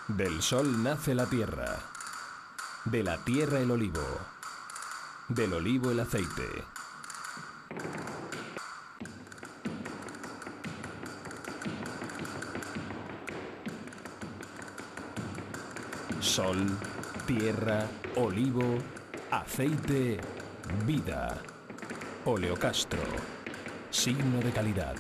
Del sol nace la tierra, de la tierra el olivo, del olivo el aceite. Sol, tierra, olivo, aceite, vida. Oleocastro, signo de calidad.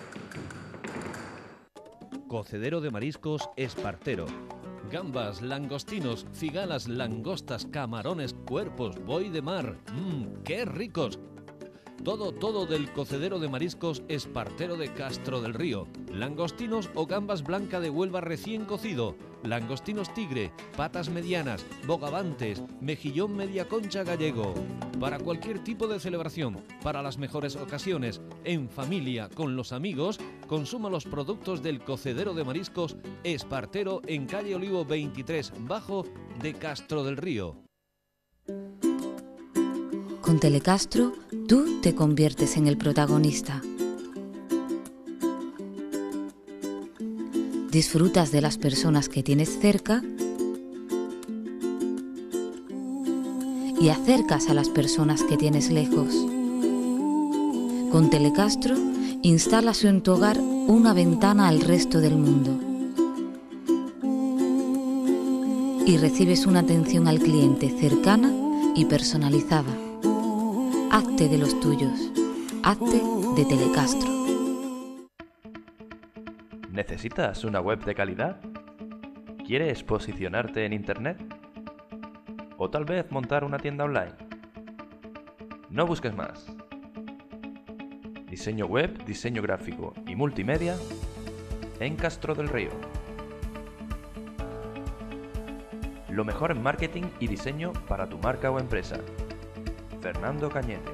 Cocedero de mariscos Espartero. Gambas, langostinos, cigalas, langostas, camarones, cuerpos, buey de mar. ¡Qué ricos! Todo del cocedero de mariscos Espartero de Castro del Río. Langostinos o gambas blanca de Huelva recién cocido. Langostinos tigre, patas medianas, bogavantes, mejillón media concha gallego. Para cualquier tipo de celebración, para las mejores ocasiones, en familia, con los amigos, consuma los productos del cocedero de mariscos Espartero en calle Olivo 23 Bajo de Castro del Río. Con Telecastro, tú te conviertes en el protagonista. Disfrutas de las personas que tienes cerca y acercas a las personas que tienes lejos. Con Telecastro, instalas en tu hogar una ventana al resto del mundo y recibes una atención al cliente cercana y personalizada. Hazte de los tuyos. Hazte de Telecastro. ¿Necesitas una web de calidad? ¿Quieres posicionarte en Internet? ¿O tal vez montar una tienda online? No busques más. Diseño web, diseño gráfico y multimedia en Castro del Río. Lo mejor en marketing y diseño para tu marca o empresa. Fernando Cañete,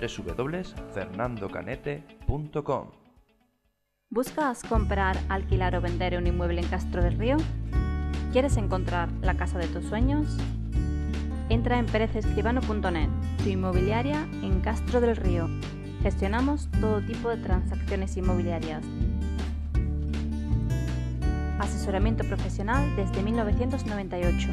www.fernandocanete.com. ¿Buscas comprar, alquilar o vender un inmueble en Castro del Río? ¿Quieres encontrar la casa de tus sueños? Entra en perezescribano.net, tu inmobiliaria en Castro del Río. Gestionamos todo tipo de transacciones inmobiliarias. Asesoramiento profesional desde 1998.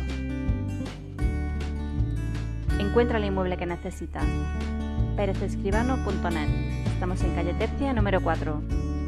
Encuentra el inmueble que necesitas. perezescribano.net. Estamos en calle Tercia, número 4.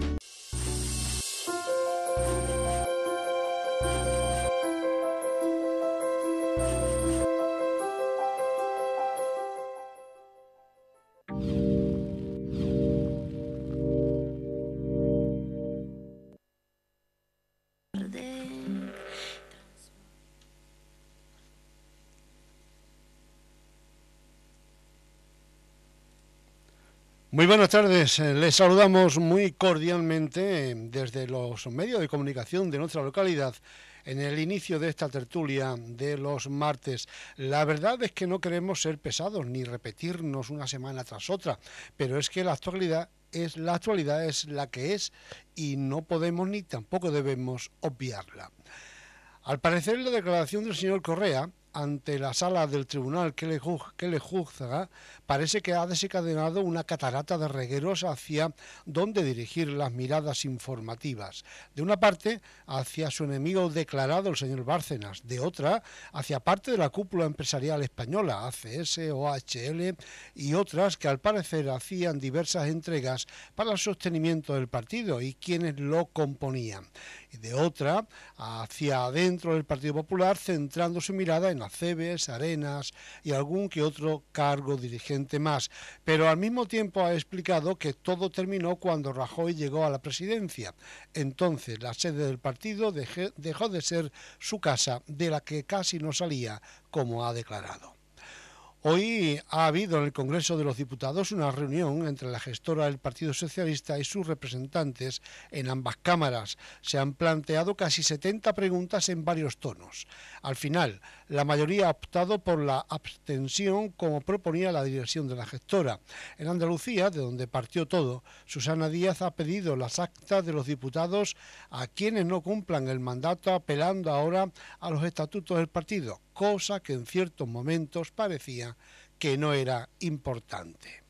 Muy buenas tardes, les saludamos muy cordialmente desde los medios de comunicación de nuestra localidad en el inicio de esta tertulia de los martes. La verdad es que no queremos ser pesados ni repetirnos una semana tras otra, pero es que la actualidad es la que es y no podemos ni tampoco debemos obviarla. Al parecer, la declaración del señor Correa ante la sala del tribunal que le juzga parece que ha desencadenado una catarata de regueros hacia dónde dirigir las miradas informativas. De una parte, hacia su enemigo declarado, el señor Bárcenas; de otra, hacia parte de la cúpula empresarial española, ACS, OHL y otras que al parecer hacían diversas entregas para el sostenimiento del partido y quienes lo componían. Y de otra, hacia adentro del Partido Popular, centrando su mirada en Acebes, Arenas y algún que otro cargo dirigente más. Pero al mismo tiempo ha explicado que todo terminó cuando Rajoy llegó a la presidencia. Entonces la sede del partido dejó de ser su casa, de la que casi no salía, como ha declarado. Hoy ha habido en el Congreso de los Diputados una reunión entre la gestora del Partido Socialista y sus representantes en ambas cámaras. Se han planteado casi 70 preguntas en varios tonos. Al final, la mayoría ha optado por la abstención, como proponía la dirección de la gestora. En Andalucía, de donde partió todo, Susana Díaz ha pedido las actas de los diputados a quienes no cumplan el mandato, apelando ahora a los estatutos del partido, cosa que en ciertos momentos parecía que no era importante.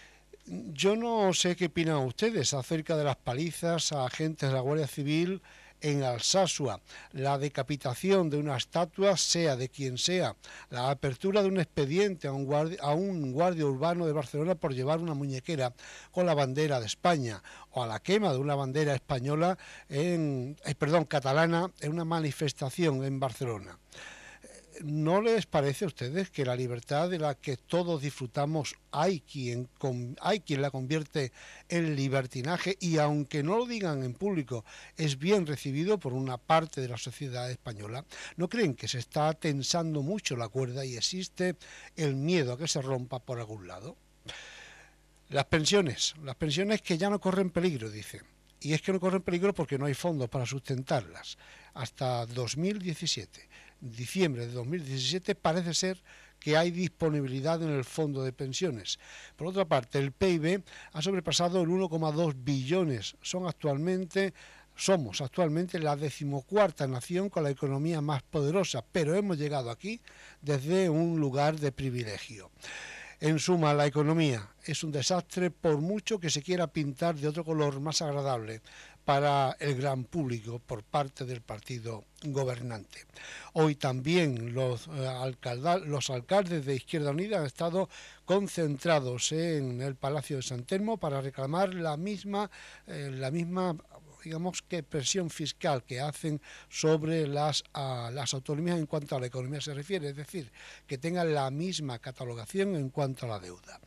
Yo no sé qué opinan ustedes acerca de las palizas a agentes de la Guardia Civil en Alsasua, la decapitación de una estatua, sea de quien sea, la apertura de un expediente a un guardia urbano de Barcelona por llevar una muñequera con la bandera de España, o a la quema de una bandera española catalana en una manifestación en Barcelona. ¿No les parece a ustedes que la libertad de la que todos disfrutamos hay quien la convierte en libertinaje, y aunque no lo digan en público es bien recibido por una parte de la sociedad española? ¿No creen que se está tensando mucho la cuerda y existe el miedo a que se rompa por algún lado? Las pensiones que ya no corren peligro, dicen. Y es que no corren peligro porque no hay fondos para sustentarlas. Hasta 2017. Diciembre de 2017 parece ser que hay disponibilidad en el fondo de pensiones. Por otra parte, el PIB ha sobrepasado el 1,2 billones. Somos actualmente la 14ª nación con la economía más poderosa, pero hemos llegado aquí desde un lugar de privilegio. En suma, la economía es un desastre por mucho que se quiera pintar de otro color más agradable para el gran público por parte del partido gobernante. Hoy también los alcaldes de Izquierda Unida han estado concentrados en el Palacio de San Telmo para reclamar la misma digamos que presión fiscal que hacen sobre las autonomías en cuanto a la economía se refiere, es decir, que tengan la misma catalogación en cuanto a la deuda.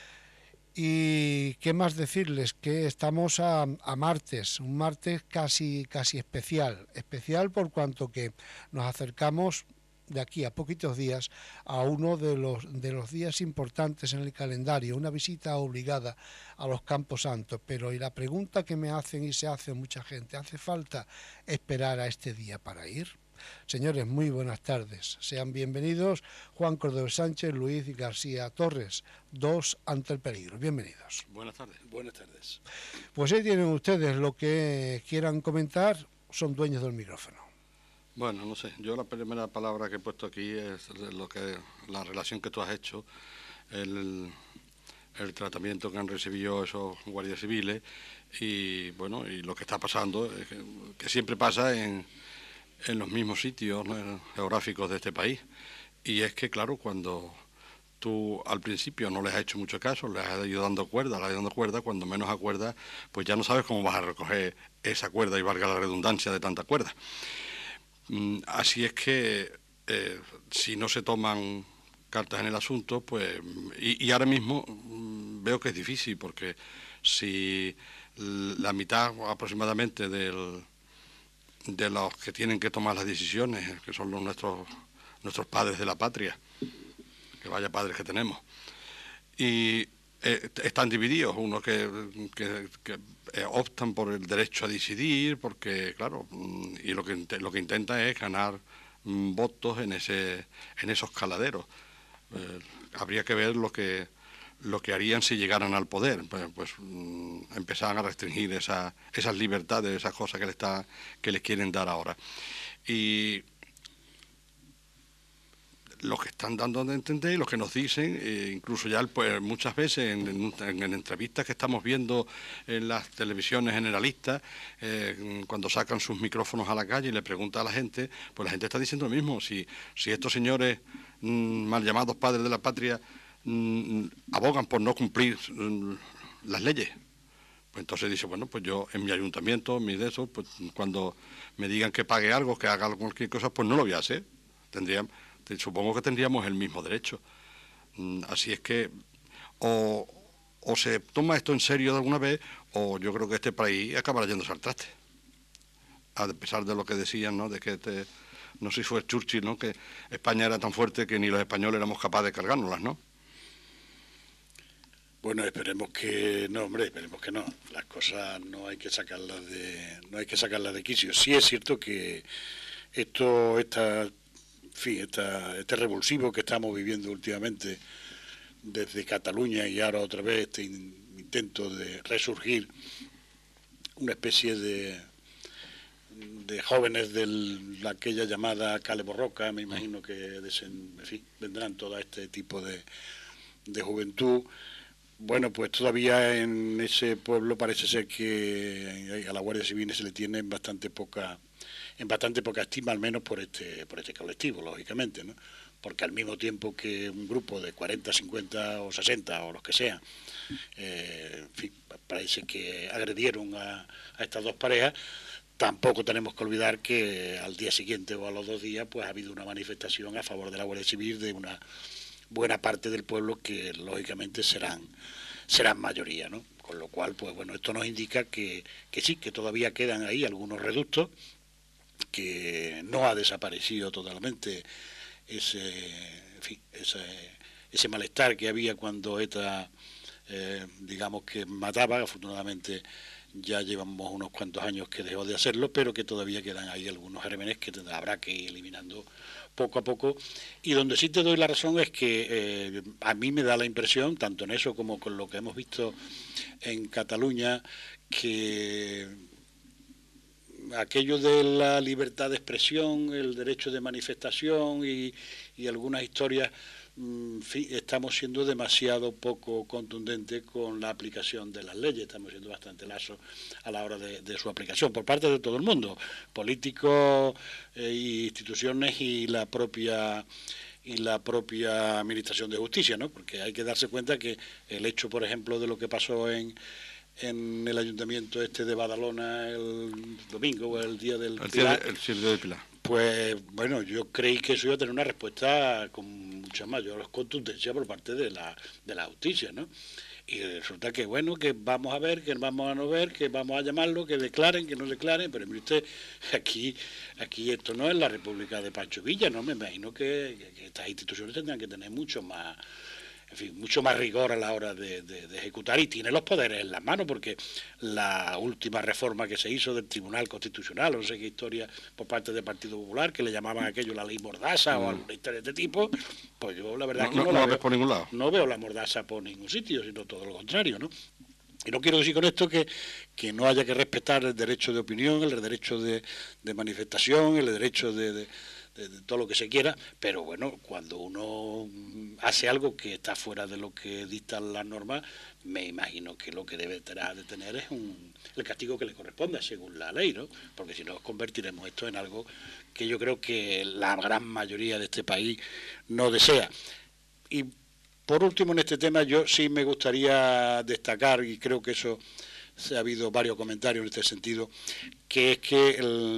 Y qué más decirles, que estamos a martes, un martes casi especial por cuanto que nos acercamos de aquí a poquitos días a uno de los días importantes en el calendario, una visita obligada a los Campos Santos. Pero y la pregunta que me hacen y se hace mucha gente, ¿hace falta esperar a este día para ir? Señores, muy buenas tardes. Sean bienvenidos Juan Cordero Sánchez, Luis García Torres, dos ante el peligro. Bienvenidos. Buenas tardes. Buenas tardes. Pues ahí tienen ustedes lo que quieran comentar, son dueños del micrófono. Bueno, no sé, yo la primera palabra que he puesto aquí es la relación que tú has hecho, el tratamiento que han recibido esos guardias civiles y bueno, y lo que está pasando, que siempre pasa en los mismos sitios, ¿no?, geográficos de este país. Y es que, claro, cuando tú al principio no les has hecho mucho caso, les has ido dando cuerda, cuando menos acuerdas, pues ya no sabes cómo vas a recoger esa cuerda, y valga la redundancia de tanta cuerda. Así es que si no se toman cartas en el asunto, pues y ahora mismo veo que es difícil, porque si la mitad aproximadamente de los que tienen que tomar las decisiones, que son nuestros padres de la patria, que vaya padres que tenemos, y están divididos, unos que optan por el derecho a decidir, porque claro, y lo que intenta es ganar votos en esos caladeros. Habría que ver lo que harían si llegaran al poder, pues empezaran a restringir esas libertades, esas cosas que les quieren dar ahora. Y los que están dando a entender y los que nos dicen, incluso ya pues, muchas veces en entrevistas que estamos viendo en las televisiones generalistas, cuando sacan sus micrófonos a la calle y le preguntan a la gente, pues la gente está diciendo lo mismo. Si estos señores mal llamados padres de la patria abogan por no cumplir las leyes, pues entonces dice, bueno, pues yo en mi ayuntamiento, pues cuando me digan que pague algo, que haga cualquier cosa, pues no lo voy a hacer. Supongo que tendríamos el mismo derecho. Así es que o se toma esto en serio de alguna vez, o yo creo que este país acabará yéndose al traste. A pesar de lo que decían, ¿no?, de que no sé si fue Churchill, ¿no?, que España era tan fuerte que ni los españoles éramos capaces de cargárnoslas, ¿no? Bueno, esperemos que no. Las cosas no hay que sacarlas de quicio. Sí es cierto que este revulsivo que estamos viviendo últimamente desde Cataluña y ahora otra vez este intento de resurgir una especie de jóvenes de aquella llamada Cale Borroca, me imagino que vendrán todo este tipo de juventud. Bueno, pues todavía en ese pueblo parece ser que a la Guardia Civil se le tiene bastante poca bastante poca estima, al menos por este colectivo, lógicamente, ¿no? Porque al mismo tiempo que un grupo de 40, 50 o 60 o los que sean, en fin, parece que agredieron a estas dos parejas, tampoco tenemos que olvidar que al día siguiente o a los 2 días pues ha habido una manifestación a favor de la Guardia Civil de una buena parte del pueblo que lógicamente serán mayoría, ¿no? Con lo cual, pues bueno, esto nos indica que sí, que todavía quedan ahí algunos reductos, que no ha desaparecido totalmente ese malestar que había cuando ETA, digamos que mataba. Afortunadamente ya llevamos unos cuantos años que dejó de hacerlo, pero que todavía quedan ahí algunos gérmenes que habrá que ir eliminando poco a poco. Y donde sí te doy la razón es que a mí me da la impresión, tanto en eso como con lo que hemos visto en Cataluña, que aquello de la libertad de expresión, el derecho de manifestación y algunas historias, en fin, estamos siendo demasiado poco contundentes con la aplicación de las leyes, estamos siendo bastante laxos a la hora de su aplicación por parte de todo el mundo, políticos, instituciones y la propia Administración de Justicia, ¿no? Porque hay que darse cuenta que el hecho, por ejemplo, de lo que pasó en el ayuntamiento de Badalona el domingo o el día del Pilar, el día del Pilar. Pues bueno, yo creí que eso iba a tener una respuesta con mucha mayor contundencia por parte de la justicia, ¿no? Y resulta que bueno, que vamos a ver, que vamos a no ver, que vamos a llamarlo, que declaren, que no declaren, pero mire usted, aquí esto no es la República de Pancho Villa, ¿no? Me imagino que estas instituciones tendrán que tener mucho más rigor a la hora de ejecutar, y tiene los poderes en las manos, porque la última reforma que se hizo del Tribunal Constitucional, no sé qué historia por parte del Partido Popular, que le llamaban aquello la ley Mordaza o alguna historia de este tipo, pues yo la verdad no la veo por ningún lado. No veo la Mordaza por ningún sitio, sino todo lo contrario, ¿no? Y no quiero decir con esto que no haya que respetar el derecho de opinión, el derecho de manifestación, el derecho de todo lo que se quiera, pero bueno, cuando uno hace algo que está fuera de lo que dictan las normas, me imagino que lo que debe de tener es el castigo que le corresponda según la ley, ¿no? Porque si no, convertiremos esto en algo que yo creo que la gran mayoría de este país no desea. Y por último, en este tema, yo sí me gustaría destacar, y creo que eso ha habido varios comentarios en este sentido, que es que,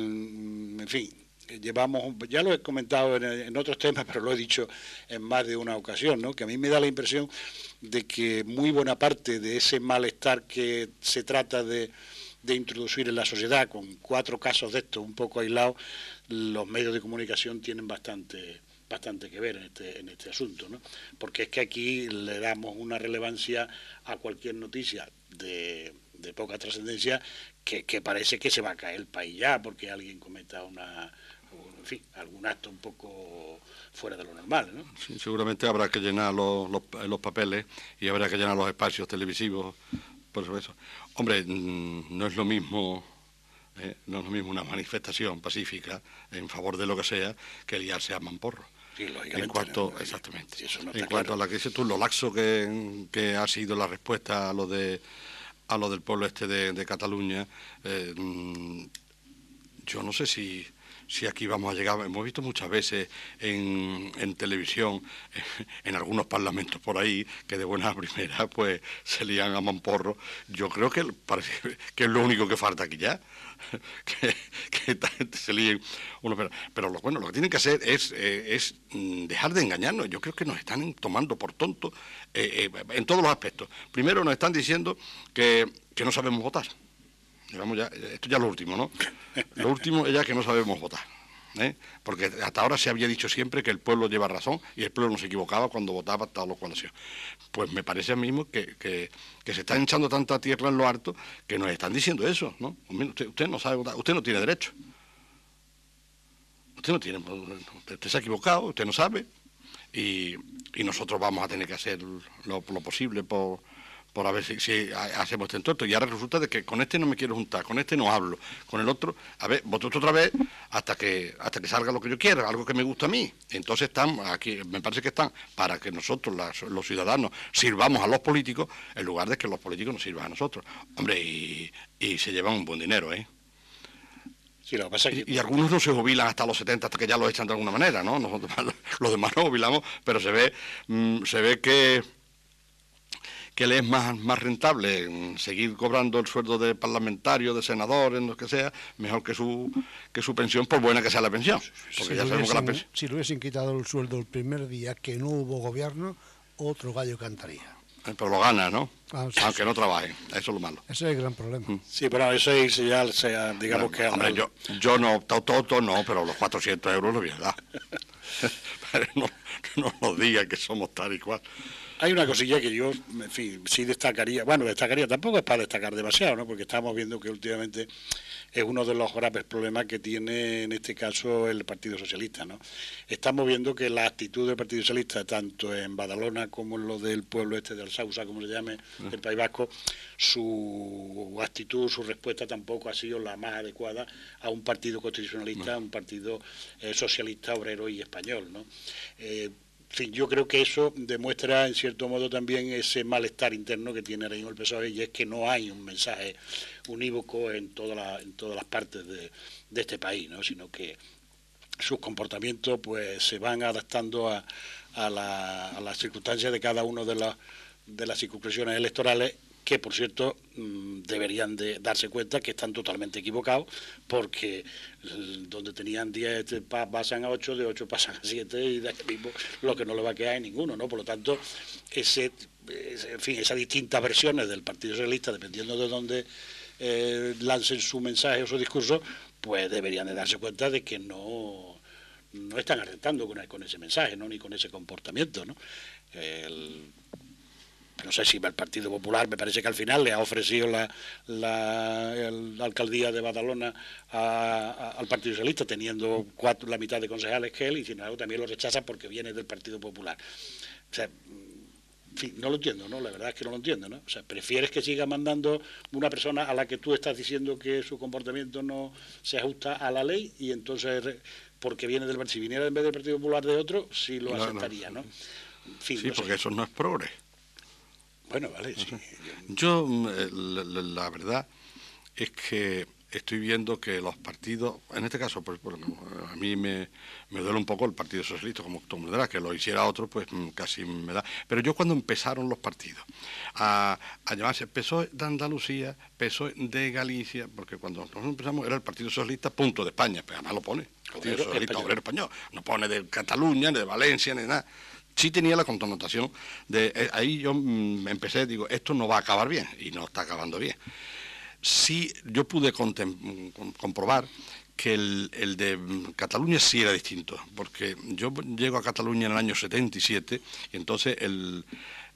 en fin, llevamos, ya lo he comentado en otros temas, pero lo he dicho en más de una ocasión, ¿no? Que a mí me da la impresión de que muy buena parte de ese malestar que se trata de introducir en la sociedad, con 4 casos de estos un poco aislados, los medios de comunicación tienen bastante que ver en este asunto, ¿no? Porque es que aquí le damos una relevancia a cualquier noticia de poca trascendencia que parece que se va a caer el país ya porque alguien cometa algún acto un poco fuera de lo normal, ¿no? Sí, seguramente habrá que llenar los papeles y habrá que llenar los espacios televisivos por eso. Hombre, no es lo mismo una manifestación pacífica en favor de lo que sea que liarse a mamporro. Sí, lógicamente. En cuanto, exactamente. Sí, en cuanto a la que dices tú, lo laxo que ha sido la respuesta a lo del pueblo de Cataluña, yo no sé si aquí vamos a llegar. Hemos visto muchas veces en televisión, en algunos parlamentos por ahí, que de buena primera pues se lían a mamporro. Yo creo que parece que es lo único que falta aquí ya, que esta gente se líen uno. Pero lo que tienen que hacer es dejar de engañarnos. Yo creo que nos están tomando por tontos en todos los aspectos. Primero nos están diciendo que no sabemos votar. Digamos ya, esto ya es lo último, ¿no? Lo último es ya que no sabemos votar, porque hasta ahora se había dicho siempre que el pueblo lleva razón y el pueblo no se equivocaba cuando votaba tal o cual hacía. Pues me parece a mí mismo que se están echando tanta tierra en lo harto que nos están diciendo eso, ¿no? Usted no sabe votar, usted no tiene derecho. Usted se ha equivocado, usted no sabe, y nosotros vamos a tener que hacer lo posible por a ver si hacemos este entorno. Y ahora resulta de que con este no me quiero juntar, con este no hablo, con el otro, a ver, voto otra vez hasta que salga lo que yo quiera, algo que me gusta a mí. Entonces están aquí, me parece que están para que nosotros, los ciudadanos, sirvamos a los políticos en lugar de que los políticos nos sirvan a nosotros. Hombre, y se llevan un buen dinero, Sí, lo que pasa es que... Y algunos no se jubilan hasta los 70, hasta que ya los echan de alguna manera, ¿no? Nosotros, los demás no jubilamos, pero se ve que le es más rentable seguir cobrando el sueldo de parlamentario, de senador, en lo que sea, mejor que su pensión, por buena que sea la pensión. Porque ya sabemos que la pensión... Si le hubiesen quitado el sueldo el primer día que no hubo gobierno, otro gallo cantaría. Pero lo gana, ¿no? Sí, aunque sí. No trabaje, eso es lo malo. Ese es el gran problema. Sí, pero eso es ya, digamos que... Hombre, yo no, todo no, pero los 400 euros lo voy a dar. Pero no nos digan que somos tal y cual. Hay una cosilla que yo, en fin, sí destacaría, tampoco es para destacar demasiado, ¿no? Porque estamos viendo que últimamente es uno de los graves problemas que tiene en este caso el Partido Socialista, ¿no? Estamos viendo que la actitud del Partido Socialista, tanto en Badalona como en lo del pueblo este de Alsausa, como se llame, del País Vasco, su actitud, su respuesta tampoco ha sido la más adecuada a un partido constitucionalista, a un partido socialista, obrero y español, ¿no? En fin, yo creo que eso demuestra en cierto modo también ese malestar interno que tiene ahora mismo el PSOE, y es que no hay un mensaje unívoco en todas las partes de este país, ¿no? Sino que sus comportamientos pues se van adaptando a las circunstancias de cada una de las circunscripciones electorales, que por cierto deberían de darse cuenta que están totalmente equivocados, porque donde tenían 10 pasan a 8, de 8 pasan a 7, y de ahí mismo lo que no le va a quedar en ninguno, ¿no? Por lo tanto, en fin, esas distintas versiones del Partido Socialista, dependiendo de dónde lancen su mensaje o su discurso, pues deberían de darse cuenta de que no están acertando con ese mensaje, ¿no? Ni con ese comportamiento, ¿no? No sé si el Partido Popular, me parece que al final le ha ofrecido la alcaldía de Badalona al Partido Socialista, teniendo la mitad de concejales que él, y sin embargo también lo rechaza porque viene del Partido Popular. O sea, en fin, no lo entiendo, ¿no? La verdad es que no lo entiendo, ¿no? O sea, prefieres que siga mandando una persona a la que tú estás diciendo que su comportamiento no se ajusta a la ley, y entonces, porque viene del Partido, si viniera en vez del Partido Popular de otro, sí lo aceptaría, ¿no? En fin, sí, no porque sé. eso no es progre. Bueno, vale, sí. Yo, la verdad es que estoy viendo que los partidos, en este caso, pues, bueno, a mí me duele un poco el Partido Socialista, como tú me dirás, que lo hiciera otro, pues casi me da. Pero yo, cuando empezaron los partidos a llamarse PSOE de Andalucía, PSOE de Galicia, porque cuando nosotros empezamos era el Partido Socialista, punto, de España, pero además lo pone, Partido Socialista Obrero Español, no pone de Cataluña, ni de Valencia, ni de nada. Sí tenía la connotación de... ahí yo empecé, digo, esto no va a acabar bien, y no está acabando bien. Sí, yo pude comprobar que el de Cataluña sí era distinto, porque yo llego a Cataluña en el año 77, y entonces el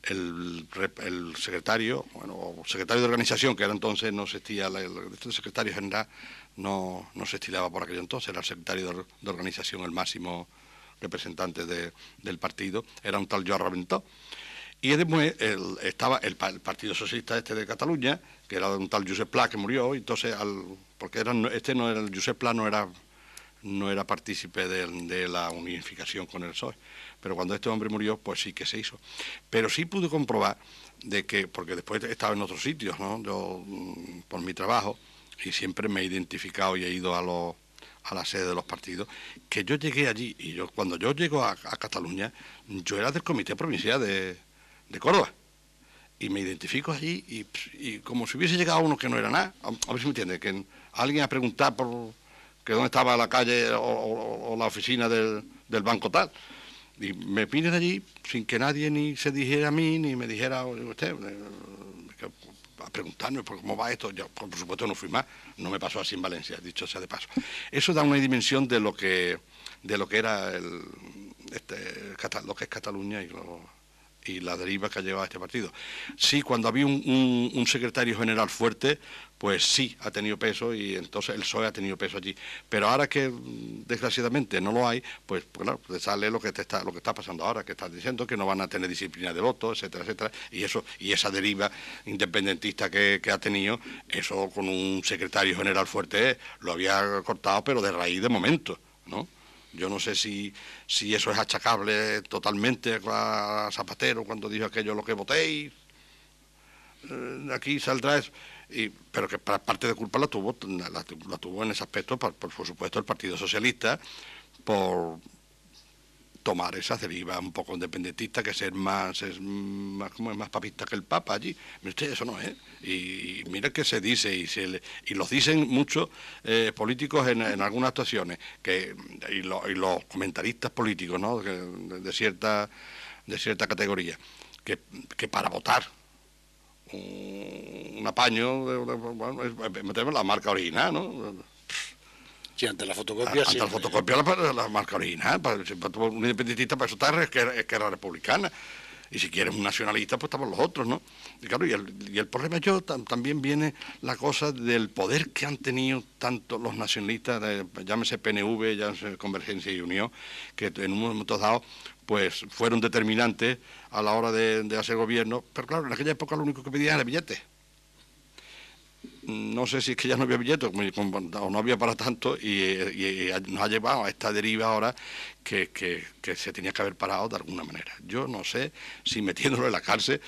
secretario, secretario de organización, que era entonces, no existía, el secretario general no se estilaba por aquello entonces, era el secretario de organización, el máximo representante del partido, era un tal Joan Raventós. Y después estaba el Partido Socialista de Cataluña, que era un tal Josep Pla, que murió, y entonces porque no era el Josep Pla, no era partícipe de la unificación con el PSOE, pero cuando este hombre murió, pues sí que se hizo. Pero sí pude comprobar de que, porque después he estado en otros sitios, ¿no? Yo, por mi trabajo, y siempre me he identificado y he ido a la sede de los partidos, que yo llegué allí, y cuando yo llego a Cataluña, yo era del Comité Provincial de Córdoba, y me identifico allí, y como si hubiese llegado uno que no era nada, a ver si me entiende, que alguien a preguntar por que dónde estaba la calle o la oficina del banco tal, y me vine de allí sin que nadie ni se dijera a mí, ni me dijera usted, a preguntarme por cómo va esto. Yo, por supuesto, no fui más, no me pasó así en Valencia, dicho sea de paso. Eso da una dimensión de lo que era lo que es Cataluña y la deriva que ha llevado este partido. Sí, cuando había un secretario general fuerte, pues sí, ha tenido peso, y entonces el PSOE ha tenido peso allí. Pero ahora que desgraciadamente no lo hay, pues claro, te sale lo que está pasando ahora, que estás diciendo que no van a tener disciplina de voto, etcétera, etcétera, y esa deriva independentista que ha tenido, eso con un secretario general fuerte lo había cortado, pero de raíz de momento, ¿no? Yo no sé si eso es achacable totalmente a Zapatero cuando dijo aquello, lo que votéis, aquí saldrá eso. pero que parte de culpa la tuvo en ese aspecto, por supuesto, el Partido Socialista, por tomar esa deriva un poco independentista, que es más papista que el Papa allí. Mire usted, eso no es. Y mira que se dice, y los dicen muchos políticos en algunas actuaciones, y los comentaristas políticos, ¿no?, de cierta categoría, que para votar un apaño, metemos la marca original, ¿no? Sí, ante la fotocopia ante la fotocopia la marca original. Un independentista, para eso está Esquerra Republicana. Y si quieres un nacionalista, pues estamos los otros, ¿no? Y claro, y el problema también viene la cosa del poder que han tenido tanto los nacionalistas, llámese PNV, llámese Convergencia y Unión, que en un momento dado pues fueron determinantes a la hora de hacer gobierno. Pero claro, en aquella época lo único que pedían era billetes. No sé si es que ya no había billetes o no había para tanto, y nos ha llevado a esta deriva ahora que se tenía que haber parado de alguna manera. Yo no sé si metiéndolo en la cárcel,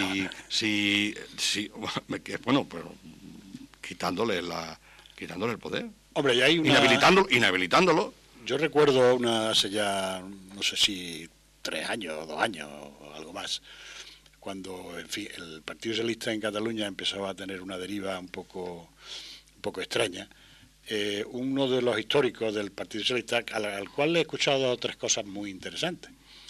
bueno, pero quitándole el poder. Hombre, ya hay inhabilitándolo. Yo recuerdo hace ya, no sé si 3 años o 2 años o algo más, cuando, en fin, el Partido Socialista en Cataluña empezaba a tener una deriva un poco extraña. Uno de los históricos del Partido Socialista, al cual le he escuchado 3 cosas muy interesantes,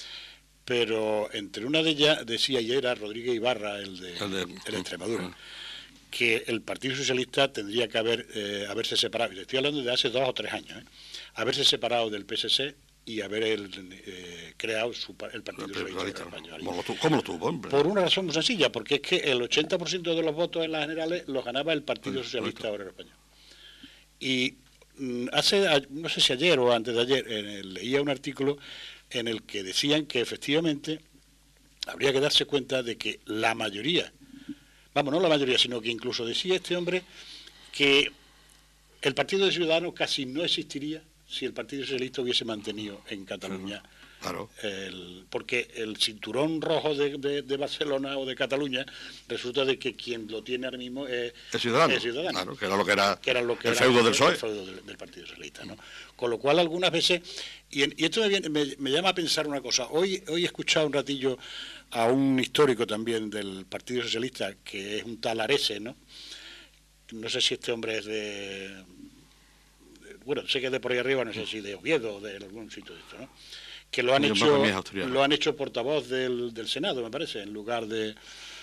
pero entre una de ellas decía, y era Rodríguez Ibarra, el de Extremadura, que el Partido Socialista tendría que haberse separado, y estoy hablando de hace 2 o 3 años, haberse separado del PSC y haber creado el Partido Socialista Español. ¿Cómo lo tuvo, hombre? Por una razón muy sencilla, porque es que el 80% de los votos en las generales los ganaba el Partido Socialista Obrero Español. Y no sé si ayer o antes de ayer, leía un artículo en el que decían que efectivamente habría que darse cuenta de que la mayoría, no la mayoría, sino que incluso decía este hombre que el Partido de Ciudadanos casi no existiría si el Partido Socialista hubiese mantenido en Cataluña. Claro. Porque el cinturón rojo de Barcelona o de Cataluña, resulta de que quien lo tiene ahora mismo es Ciudadanos. Claro, que era lo que era el feudo del PSOE. El feudo del Partido Socialista, ¿no? Con lo cual, algunas veces, y esto me llama a pensar una cosa. Hoy he escuchado un ratillo a un histórico también del Partido Socialista, que es un tal Arese, ¿no? No sé si este hombre es bueno, sé que es de por ahí arriba, no sé si de Oviedo o de algún sitio de esto, ¿no? Que lo han hecho portavoz del Senado, me parece, en lugar de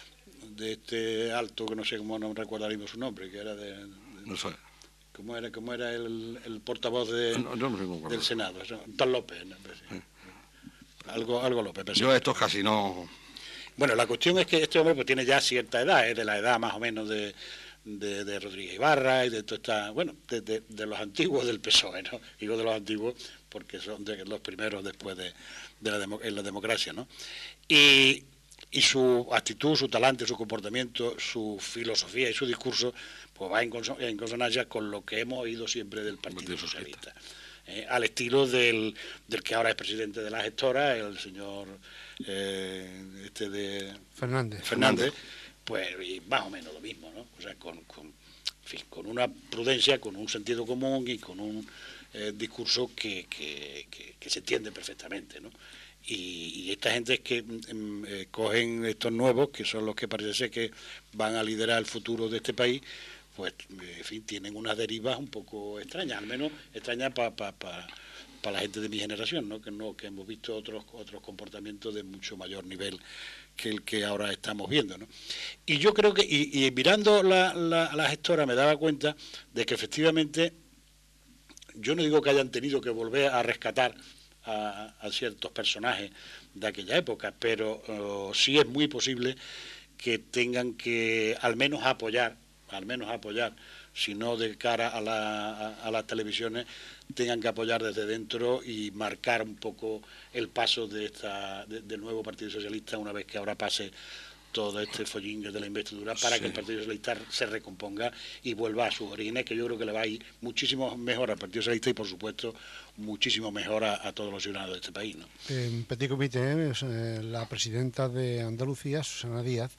este alto, que no sé cómo, no recuerdo ahora mismo su nombre, que era no sé. ¿Cómo era el portavoz del Senado? Don López, ¿no? Sí. Algo López. Pensé. Yo estos casi no... Bueno, la cuestión es que este hombre pues tiene ya cierta edad, es de la edad más o menos de Rodríguez Ibarra y de todo esta, bueno, de los antiguos del PSOE, ¿no? Digo de los antiguos porque son de los primeros después en la democracia, ¿no? Y su actitud, su talante, su comportamiento, su filosofía y su discurso, pues va en consonancia con lo que hemos oído siempre del Partido Socialista. Al estilo del que ahora es presidente de la gestora, el señor Fernández, pues y más o menos lo mismo, ¿no? O sea, con una prudencia, con un sentido común y con un discurso que se entiende perfectamente, ¿no? Y esta gente es que cogen estos nuevos, que son los que parece ser que van a liderar el futuro de este país, pues, en fin, tienen unas derivas un poco extrañas, al menos extrañas para la gente de mi generación, ¿no? Que hemos visto otros comportamientos de mucho mayor nivel que el que ahora estamos viendo, ¿no? Y yo creo que, y mirando la gestora me daba cuenta de que efectivamente, yo no digo que hayan tenido que volver a rescatar a ciertos personajes de aquella época, pero sí es muy posible que tengan que al menos apoyar, si no de cara a las televisiones, tengan que apoyar desde dentro y marcar un poco el paso del nuevo Partido Socialista una vez que ahora pase todo este follín de la investidura, para que el Partido Socialista se recomponga y vuelva a sus orígenes, que yo creo que le va a ir muchísimo mejor al Partido Socialista y, por supuesto, muchísimo mejor a todos los ciudadanos de este país, ¿no? En Petit Comité, la presidenta de Andalucía, Susana Díaz,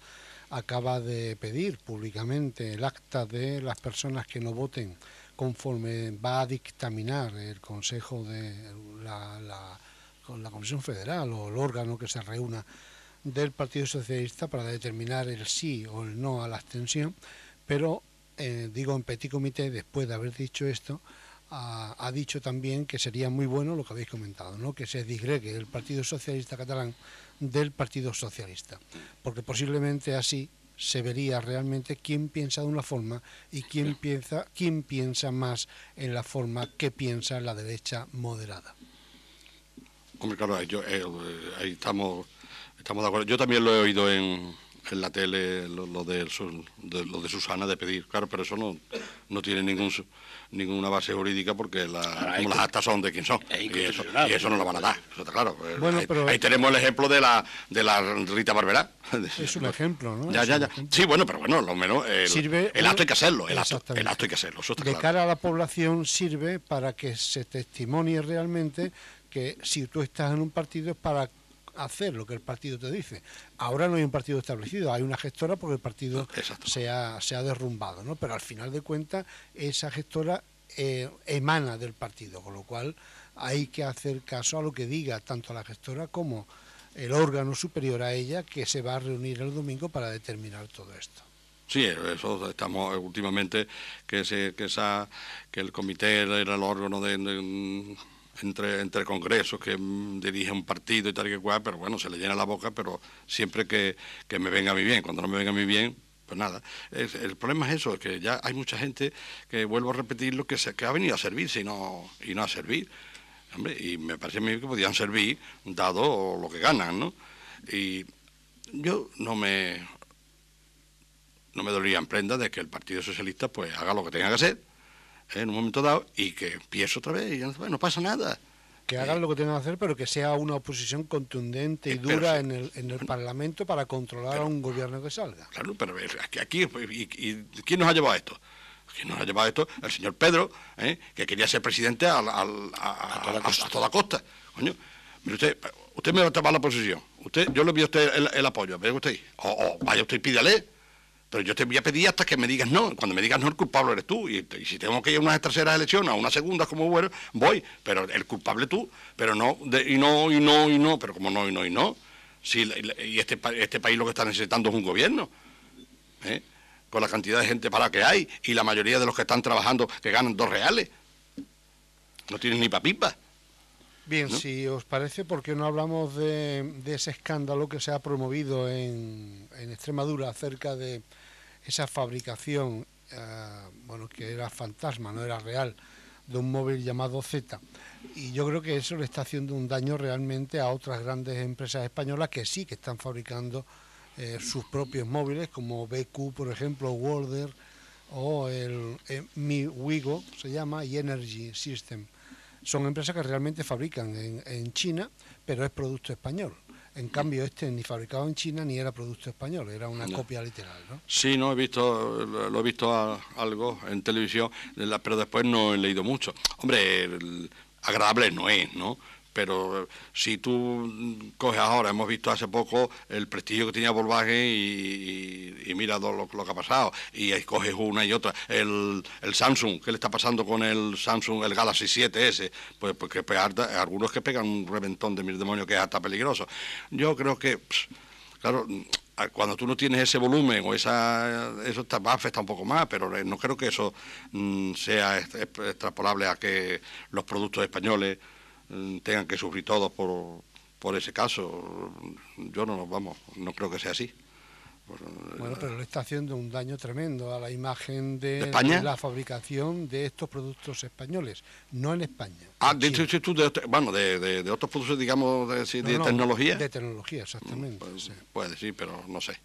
acaba de pedir públicamente el acta de las personas que no voten conforme va a dictaminar el Consejo de la Comisión Federal o el órgano que se reúna del Partido Socialista para determinar el sí o el no a la abstención, pero digo en petit comité, después de haber dicho esto, ha dicho también que sería muy bueno lo que habéis comentado, ¿no? Que se disgregue el Partido Socialista catalán del Partido Socialista, porque posiblemente así se vería realmente quién piensa de una forma y quién piensa más en la forma que piensa la derecha moderada. Hombre, claro, ahí estamos de acuerdo. Yo también lo he oído en la tele, lo de Susana, de pedir, claro, pero eso no tiene ninguna base jurídica porque las actas son de quien son, y eso no lo van a dar, eso está claro. Bueno, ahí tenemos el ejemplo de la Rita Barberá. Es un ejemplo, ¿no? Ya. Sí, bueno, pero bueno, lo menos el acto hay que hacerlo, el acto hay que hacerlo, eso está claro. De cara a la población sirve para que se testimonie realmente que si tú estás en un partido es para hacer lo que el partido te dice. Ahora no hay un partido establecido, hay una gestora porque el partido se ha derrumbado, ¿no? Pero al final de cuentas esa gestora emana del partido, con lo cual hay que hacer caso a lo que diga tanto la gestora como el órgano superior a ella, que se va a reunir el domingo para determinar todo esto. Sí, eso estamos últimamente que el comité era el órgano entre congresos que dirige un partido y tal y cual, pero bueno, se le llena la boca, pero siempre que me venga a mí bien. Cuando no me venga a mí bien, pues nada. El problema es eso, es que ya hay mucha gente que, vuelvo a repetirlo, que ha venido a servirse y no a servir. Hombre, y me parece a mí que podían servir dado lo que ganan, ¿no? Y yo no me dolería en prenda de que el Partido Socialista pues haga lo que tenga que hacer en un momento dado y que empiece otra vez y no pasa nada. Que hagan lo que tengan que hacer, pero que sea una oposición contundente y dura en el Parlamento para controlar a un gobierno que salga. Claro, pero aquí ¿quién nos ha llevado a esto? ¿Quién nos ha llevado a esto? El señor Pedro, que quería ser presidente a toda costa. Coño, mire usted me va a tomar la posición. Yo le envío a usted el apoyo, venga usted, o vaya usted y pídale. Pero yo te voy a pedir hasta que me digas no. Cuando me digas no, el culpable eres tú. Y si tengo que ir a unas terceras elecciones, a unas segundas, como bueno, voy. Pero el culpable tú. Pero no, y no. Pero como no, y no. Si, y este país lo que está necesitando es un gobierno. Con la cantidad de gente para que hay. Y la mayoría de los que están trabajando que ganan 2 reales. No tienen ni pa' pipa. Bien, ¿no? Si os parece, ¿por qué no hablamos de ese escándalo que se ha promovido en Extremadura acerca de esa fabricación, que era fantasma, no era real, de un móvil llamado Z? Y yo creo que eso le está haciendo un daño realmente a otras grandes empresas españolas que sí que están fabricando sus propios móviles, como BQ, por ejemplo, Worder, o el Mi Wigo, se llama, y Energy System. Son empresas que realmente fabrican en China, pero es producto español. En cambio, ni fabricado en China ni era producto español, era una copia literal, ¿no? Sí, lo he visto algo en televisión, pero después no he leído mucho. Hombre, agradable no es, ¿no? Pero si tú coges ahora, hemos visto hace poco el prestigio que tenía Volkswagen y mira lo que ha pasado, y ahí coges una y otra. El Samsung, ¿qué le está pasando con el Samsung, el Galaxy 7S? Pues que algunos que pegan un reventón de mil demonios que es hasta peligroso. Yo creo que, claro, cuando tú no tienes ese volumen o eso va a afectar un poco más, pero no creo que eso sea extrapolable a que los productos españoles tengan que sufrir todos por ese caso. Yo no creo que sea así. Bueno, pero le está haciendo un daño tremendo a la imagen de la fabricación de estos productos españoles, no en España. Dices tú de otros productos, digamos, de tecnología. De tecnología, exactamente. Puede sí, pero no sé.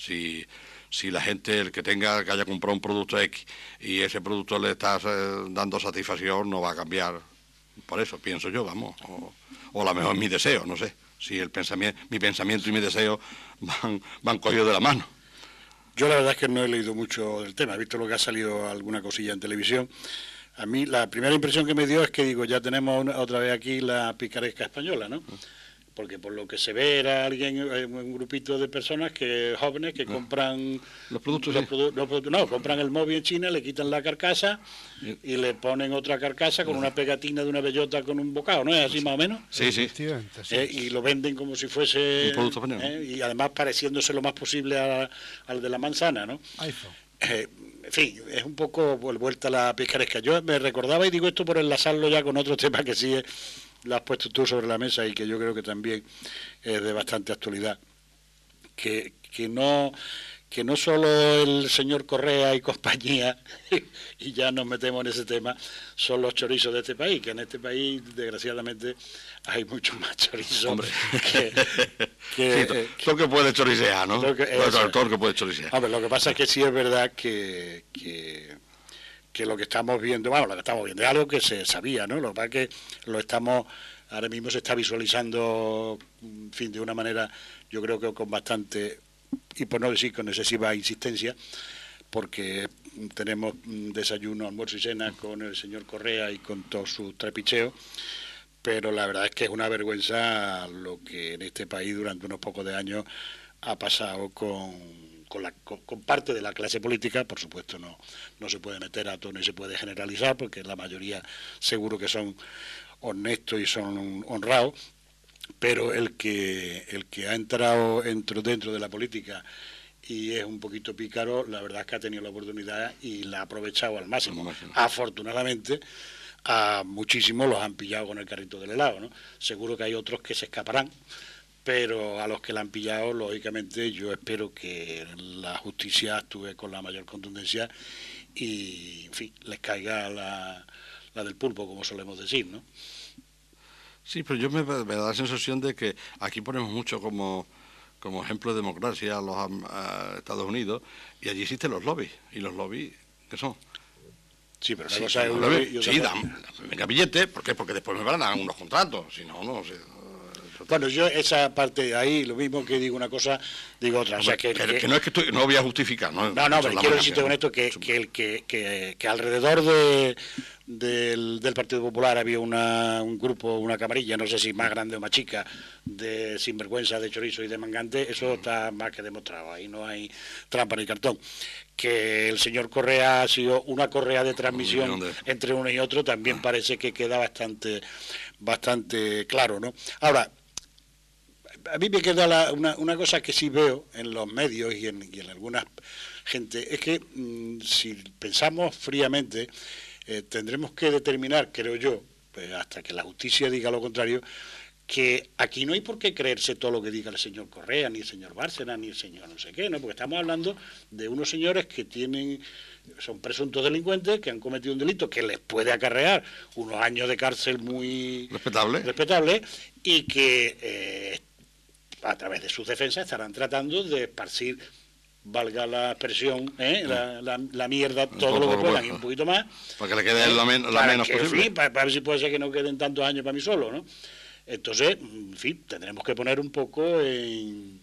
Si la gente, el que haya comprado un producto X y ese producto le está dando satisfacción, no va a cambiar. Por eso pienso yo, o a lo mejor mi deseo, no sé, si mi pensamiento y mi deseo van cogidos de la mano. Yo la verdad es que no he leído mucho del tema, he visto lo que ha salido alguna cosilla en televisión. A mí la primera impresión que me dio es que digo, ya tenemos otra vez aquí la picaresca española, ¿no? porque por lo que se ve era un grupito de personas jóvenes que compran los productos, compran el móvil en China, le quitan la carcasa y le ponen otra carcasa con una pegatina de una bellota con un bocado, ¿no es así más o menos? Sí. Y lo venden como si fuese un producto español, y además pareciéndose lo más posible al de la manzana, ¿no? iPhone. En fin, es un poco vuelta a la picaresca. Yo me recordaba, y digo esto por enlazarlo ya con otro tema que sí lo has puesto tú sobre la mesa y que yo creo que también es de bastante actualidad, que no solo el señor Correa y compañía, y ya nos metemos en ese tema, son los chorizos de este país, que en este país desgraciadamente hay mucho más chorizo. Hombre, que todo que puede choricear, ¿no? Todo que puede choricear. Hombre, lo que pasa es que sí es verdad que lo que estamos viendo, es algo que se sabía, ¿no? Lo que pasa es que ahora mismo se está visualizando, en fin, de una manera, yo creo que con bastante, y por no decir con excesiva insistencia, porque tenemos desayuno, almuerzo y cena con el señor Correa y con todos sus trapicheos, pero la verdad es que es una vergüenza lo que en este país durante unos pocos de años ha pasado con parte de la clase política. Por supuesto no se puede meter a todo ni se puede generalizar, porque la mayoría seguro que son honestos y son honrados, pero el que ha entrado dentro de la política y es un poquito pícaro, la verdad es que ha tenido la oportunidad y la ha aprovechado al máximo. Afortunadamente, a muchísimos los han pillado con el carrito del helado, ¿no? Seguro que hay otros que se escaparán, pero a los que la han pillado, lógicamente, yo espero que la justicia actúe con la mayor contundencia y, en fin, les caiga la del pulpo, como solemos decir, ¿no? Sí, pero yo me da la sensación de que aquí ponemos mucho como ejemplo de democracia a Estados Unidos, y allí existen los lobbies. ¿Y los lobbies qué son? Sí, pero una cosa es un lobby. Sí, venga billete, ¿por qué? Porque después me van a dar unos contratos, si no, no sé. Bueno, yo esa parte ahí, lo mismo que digo una cosa, digo otra. O sea, que no es que no voy a justificar, ¿no? No, pero quiero decirte con esto que alrededor del Partido Popular había un grupo, una camarilla, no sé si más grande o más chica, de sinvergüenza, de chorizo y de mangante. Eso está más que demostrado, ahí no hay trampa ni cartón. Que el señor Correa ha sido una correa de transmisión entre uno y otro, también parece que queda bastante claro, ¿no? Ahora, a mí me queda una cosa que sí veo en los medios y en alguna gente, es que si pensamos fríamente, tendremos que determinar, creo yo, pues hasta que la justicia diga lo contrario, que aquí no hay por qué creerse todo lo que diga el señor Correa, ni el señor Bárcena, ni el señor no sé qué, ¿no? Porque estamos hablando de unos señores que son presuntos delincuentes, que han cometido un delito que les puede acarrear unos años de cárcel muy respetable y que a través de sus defensas estarán tratando de esparcir, valga la expresión, la mierda, todo lo que puedan y un poquito más. Para que le quede lo menos posible. Sí, para ver si puede ser que no queden tantos años para mí solo, ¿no? Entonces, en fin, tendremos que poner un poco en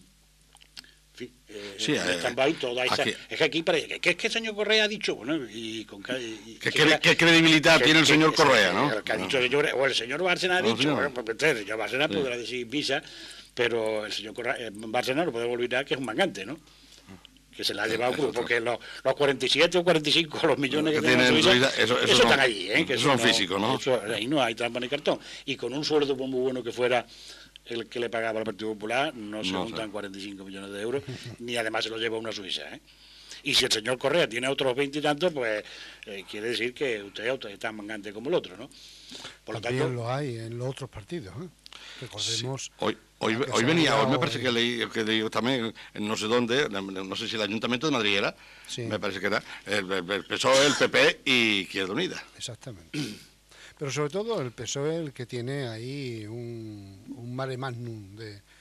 stand-by toda esa... Es que aquí parece que el señor Correa ha dicho, bueno, ¿qué credibilidad tiene el señor Correa, no? Que ha dicho o el señor Bárcena ha dicho, bueno, pues el señor Bárcena podrá decir visa, pero el señor Bárcena lo podemos olvidar que es un mangante, ¿no? Que se la ha llevado, porque los 47 o 45 los millones que tienen en Suiza, eso están ahí, que eso son físicos, ¿no? Ahí no hay trampa ni cartón. Y con un sueldo muy bueno que fuera el que le pagaba al Partido Popular, no se juntan 45 millones de euros, ni además se lo lleva una Suiza, Y si el señor Correa tiene otros 20 y tantos, pues quiere decir que usted es tan mangante como el otro, ¿no? Por lo tanto, lo hay en los otros partidos, Recordemos... Sí. Hoy me parece que leí también, no sé dónde, no sé si el Ayuntamiento de Madrid era, me parece que era, el PSOE, el PP y Izquierda Unida. Exactamente. Pero sobre todo el PSOE, el que tiene ahí un mare magnum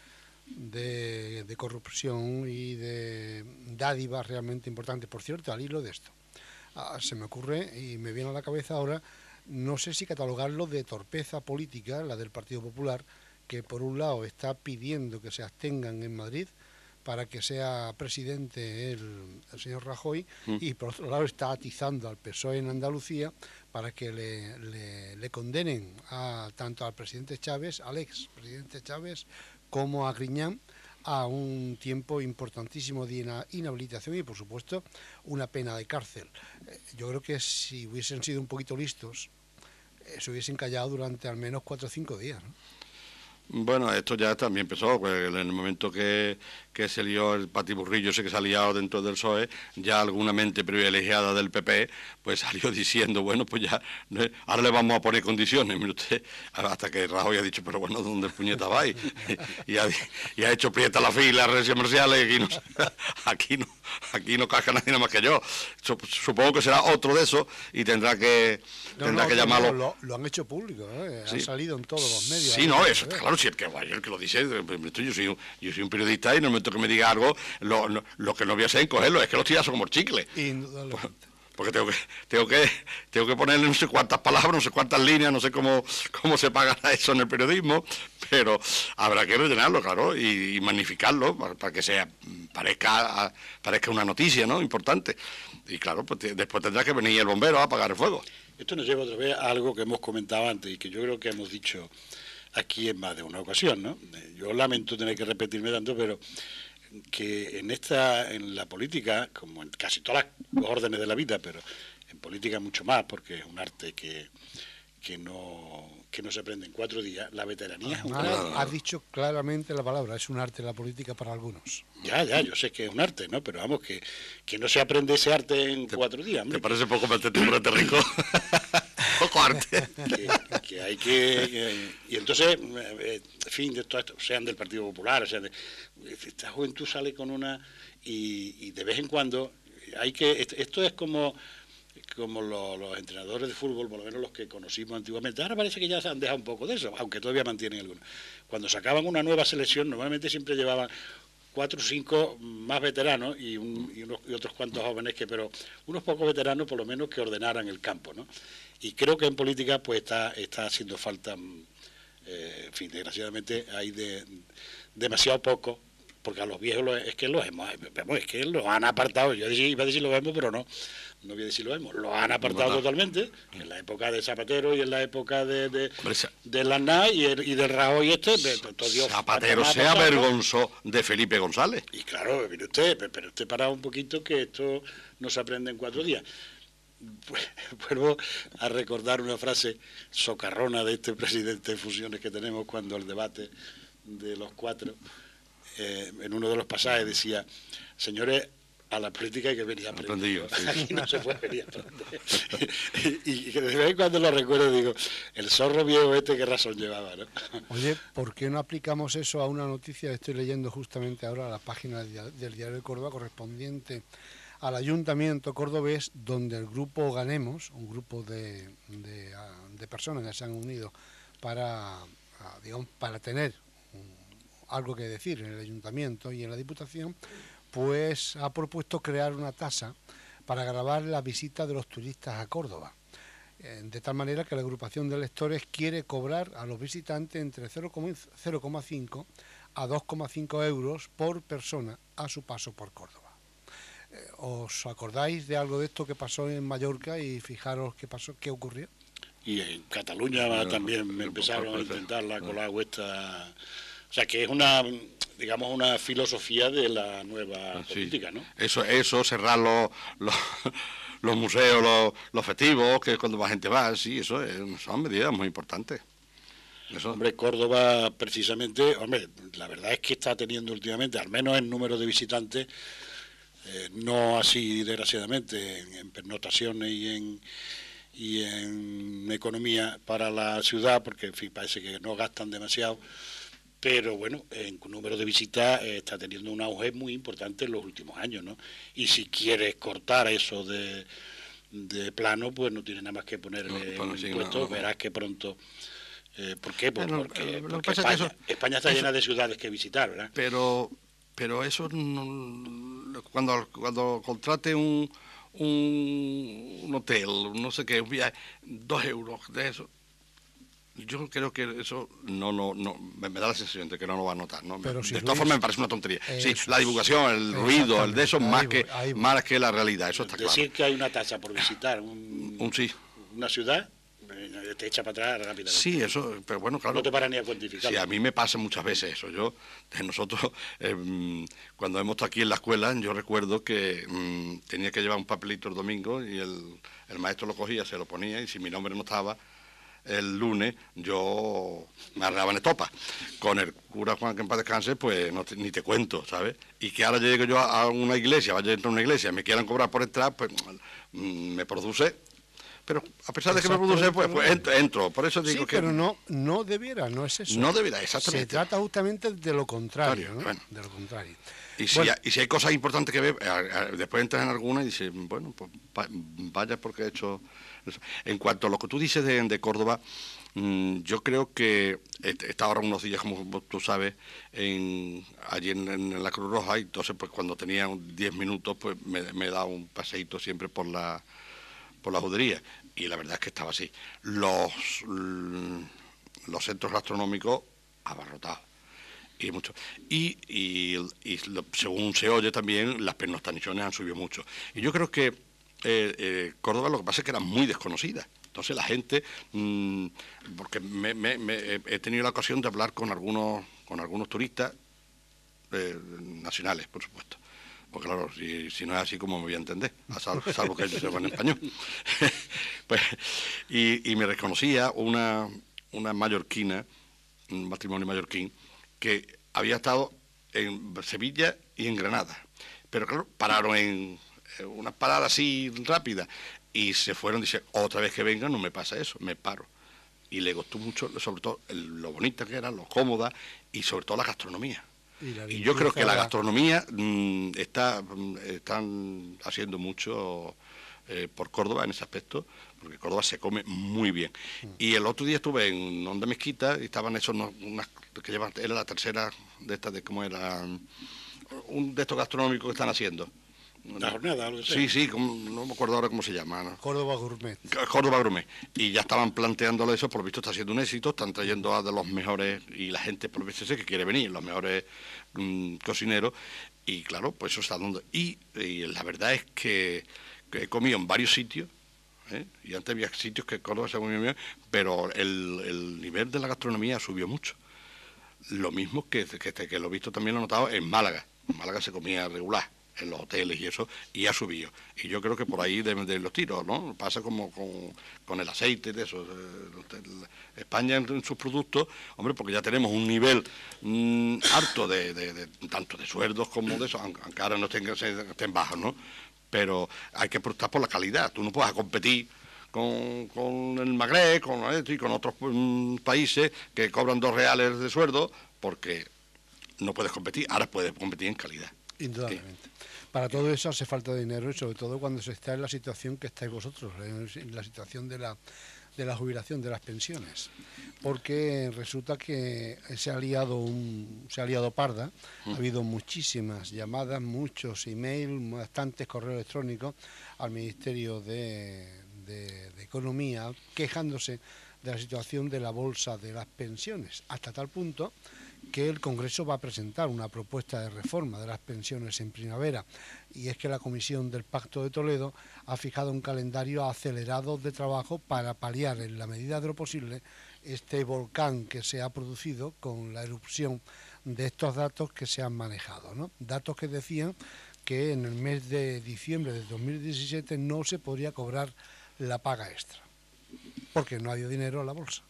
de corrupción y de dádivas realmente importantes. Por cierto, al hilo de esto, se me ocurre y me viene a la cabeza ahora, no sé si catalogarlo de torpeza política, la del Partido Popular, que por un lado está pidiendo que se abstengan en Madrid para que sea presidente el señor Rajoy, y por otro lado está atizando al PSOE en Andalucía para que le condenen tanto al presidente Chávez, al ex presidente Chávez, como a Griñán, a un tiempo importantísimo de inhabilitación y, por supuesto, una pena de cárcel. Yo creo que si hubiesen sido un poquito listos, se hubiesen callado durante al menos 4 o 5 días, ¿no? Bueno, esto ya también empezó, pues, en el momento que se lió el patiburrillo ese que se ha liado dentro del PSOE, ya alguna mente privilegiada del PP pues salió diciendo, bueno, pues ya, ahora le vamos a poner condiciones, mire usted, hasta que Rajoy ha dicho, pero bueno, ¿dónde puñeta vais? y ha hecho prieta la fila, redes comerciales, y aquí no casca nadie nada más que yo. Supongo que será otro de esos y tendrá que llamarlo. Lo han hecho público, ¿eh? Sí. Ha salido en todos los medios. Sí, no, eso está claro, si el que lo dice, yo soy un periodista y en el momento que me diga algo, lo que no voy a hacer es cogerlo, es que lo tirazo como el chicle. Indudablemente. Porque tengo que ponerle no sé cuántas palabras, no sé cuántas líneas, no sé cómo se pagará eso en el periodismo, pero habrá que rellenarlo, claro, y magnificarlo para que parezca una noticia, ¿no?, importante. Y claro, pues después tendrá que venir el bombero a apagar el fuego. Esto nos lleva otra vez a algo que hemos comentado antes y que yo creo que hemos dicho aquí en más de una ocasión, ¿no? Yo lamento tener que repetirme tanto, pero que en la política, como en casi todas las órdenes de la vida, pero en política mucho más, porque es un arte que no se aprende en 4 días, la veteranía es un arte. Has dicho claramente la palabra, es un arte la política para algunos. Ya, yo sé que es un arte, ¿no? Pero vamos, que no se aprende ese arte en 4 días. ¿Te parece poco meterte rico? Poco arte. Que hay que... Y entonces, en fin, de todo esto, sean del Partido Popular, esta juventud sale con una... Y de vez en cuando hay que... Esto es como los entrenadores de fútbol, por lo menos los que conocimos antiguamente. Ahora parece que ya se han dejado un poco de eso, aunque todavía mantienen algunos. Cuando sacaban una nueva selección, normalmente siempre llevaban 4 o 5 más veteranos y otros cuantos jóvenes, pero unos pocos veteranos por lo menos que ordenaran el campo, ¿no? Y creo que en política pues está haciendo falta, en fin, desgraciadamente hay demasiado poco, porque a los viejos es que los han apartado. Yo iba a decir lo vemos, pero no voy a decir lo vemos. Los han apartado totalmente, en la época de Zapatero y en la época de Aznar y del Rajoy Zapatero se avergonzó de Felipe González. Y claro, mire usted, pero usted para un poquito que esto no se aprende en 4 días. Vuelvo a recordar una frase socarrona de este presidente de fusiones que tenemos cuando el debate de los 4, en uno de los pasajes decía, señores, a la política hay que venir aprendido. Sí. Aquí no se puede venir aprender. y de vez en cuando lo recuerdo digo, el zorro viejo qué razón llevaba, ¿no? Oye, ¿por qué no aplicamos eso a una noticia que estoy leyendo justamente ahora a la página del Diario de Córdoba correspondiente al Ayuntamiento cordobés, donde el grupo Ganemos, un grupo de personas que se han unido para tener algo que decir en el Ayuntamiento y en la Diputación, pues ha propuesto crear una tasa para gravar la visita de los turistas a Córdoba, de tal manera que la agrupación de lectores quiere cobrar a los visitantes entre 0,5 a 2,5 euros por persona a su paso por Córdoba. ¿Os acordáis de algo de esto que pasó en Mallorca y fijaros qué ocurrió? Y en Cataluña también empezaron a intentar la colagua esta... O sea, que es una filosofía de la nueva política, ¿no? Eso, cerrar los museos, los festivos, que cuando más gente va, sí, eso son medidas muy importantes. Eso. Hombre, Córdoba precisamente, la verdad es que está teniendo últimamente, al menos en número de visitantes, no así desgraciadamente en pernotaciones y en economía para la ciudad, porque en fin, parece que no gastan demasiado, pero bueno, en número de visitas está teniendo un auge muy importante en los últimos años, ¿no? Y si quieres cortar eso de plano, pues no tiene nada más que ponerle impuestos, verás que pronto... ¿Por qué? Porque España está llena de ciudades que visitar, ¿verdad? Pero eso, cuando contrate un hotel, no sé qué, 2 euros de eso, Yo creo que eso no me da la sensación de que no lo va a notar, ¿no? Pero si de todas formas me parece una tontería. Sí, Eso la divulgación, el ruido, el de eso, más que la realidad, eso está claro. Decir que hay una tasa por visitar Sí. una ciudad, te echa para atrás rápidamente. Sí, eso, pero bueno, claro. No te para ni a cuantificar. Sí, a mí me pasa muchas veces eso. Nosotros, cuando hemos estado aquí en la escuela, yo recuerdo que tenía que llevar un papelito el domingo y el maestro lo cogía, se lo ponía, y si mi nombre no estaba el lunes, yo me arreglaba en estopa. Con el cura Juan, que en paz descanse, pues ni te cuento, ¿sabes? Y que ahora llegue yo a una iglesia, vaya dentro de una iglesia, me quieran cobrar por entrar, pues me produce. Pero a pesar de que me produce, pues entro. Por eso digo sí, que... pero no debiera, no es eso. No debiera, exactamente. Se trata justamente de lo contrario, ¿no? Bueno. De lo contrario. Y si hay cosas importantes que ver, después entras en alguna y dices, bueno, pues vaya porque he hecho eso. En cuanto a lo que tú dices de Córdoba, yo creo que está ahora unos días, como tú sabes, allí en la Cruz Roja, y entonces pues cuando tenía 10 minutos, pues me he dado un paseíto siempre por la judería, y la verdad es que estaba así. Los centros gastronómicos abarrotados. Y mucho. Según se oye también, las pernoctaciones han subido mucho. Y yo creo que Córdoba lo que pasa es que era muy desconocida. Entonces la gente, porque he tenido la ocasión de hablar con algunos turistas nacionales, por supuesto. Porque claro, si no es así, como me voy a entender, salvo que ellos sepan español. Pues, y me reconocía una mallorquina, un matrimonio mallorquín, que había estado en Sevilla y en Granada. Pero claro, pararon en una parada así rápida y se fueron. Dice, otra vez que vengan no me pasa eso, me paro. Y le gustó mucho, sobre todo, lo bonita que era, lo cómoda y sobre todo la gastronomía. Y yo creo que la gastronomía están haciendo mucho por Córdoba en ese aspecto, porque Córdoba se come muy bien. Y el otro día estuve en Onda Mezquita y estaban esos unas que llevan, era la tercera de estas, de cómo era, un de estos gastronómicos que están haciendo. La jornada, algo así. Sí, no me acuerdo ahora cómo se llama, ¿no? Córdoba Gourmet. Córdoba Gourmet. Y ya estaban planteándolo eso, por lo visto está siendo un éxito, están trayendo a de los mejores, y la gente por lo visto sé que quiere venir, los mejores cocineros, y claro, pues eso está dando. Y la verdad es que he comido en varios sitios, y antes había sitios que Córdoba se comía bien, pero el nivel de la gastronomía subió mucho. Lo mismo que lo he visto también, lo he notado en Málaga. En Málaga se comía regular, en los hoteles y eso, y ha subido. Y yo creo que por ahí de los tiros, ¿no? Pasa como con el aceite de eso. España en sus productos, hombre, porque ya tenemos un nivel alto de tanto de sueldos como de eso, aunque ahora no estén bajos, ¿no? Pero hay que apostar por la calidad. Tú no puedes competir con el Magreb, con esto y con otros países que cobran 2 reales de sueldo, porque no puedes competir. Ahora puedes competir en calidad. Indudablemente. Sí. Para todo eso hace falta dinero, y sobre todo cuando se está en la situación que estáis vosotros, en la situación de la jubilación, de las pensiones, porque resulta que se ha liado parda. Ha habido muchísimas llamadas, muchos emails, bastantes correos electrónicos al Ministerio de Economía quejándose de la situación de la bolsa de las pensiones, hasta tal punto que el Congreso va a presentar una propuesta de reforma de las pensiones en primavera, y es que la Comisión del Pacto de Toledo ha fijado un calendario acelerado de trabajo para paliar en la medida de lo posible este volcán que se ha producido con la erupción de estos datos que se han manejado, ¿no? Datos que decían que en el mes de diciembre de 2017 no se podría cobrar la paga extra, porque no ha habido dinero en la bolsa.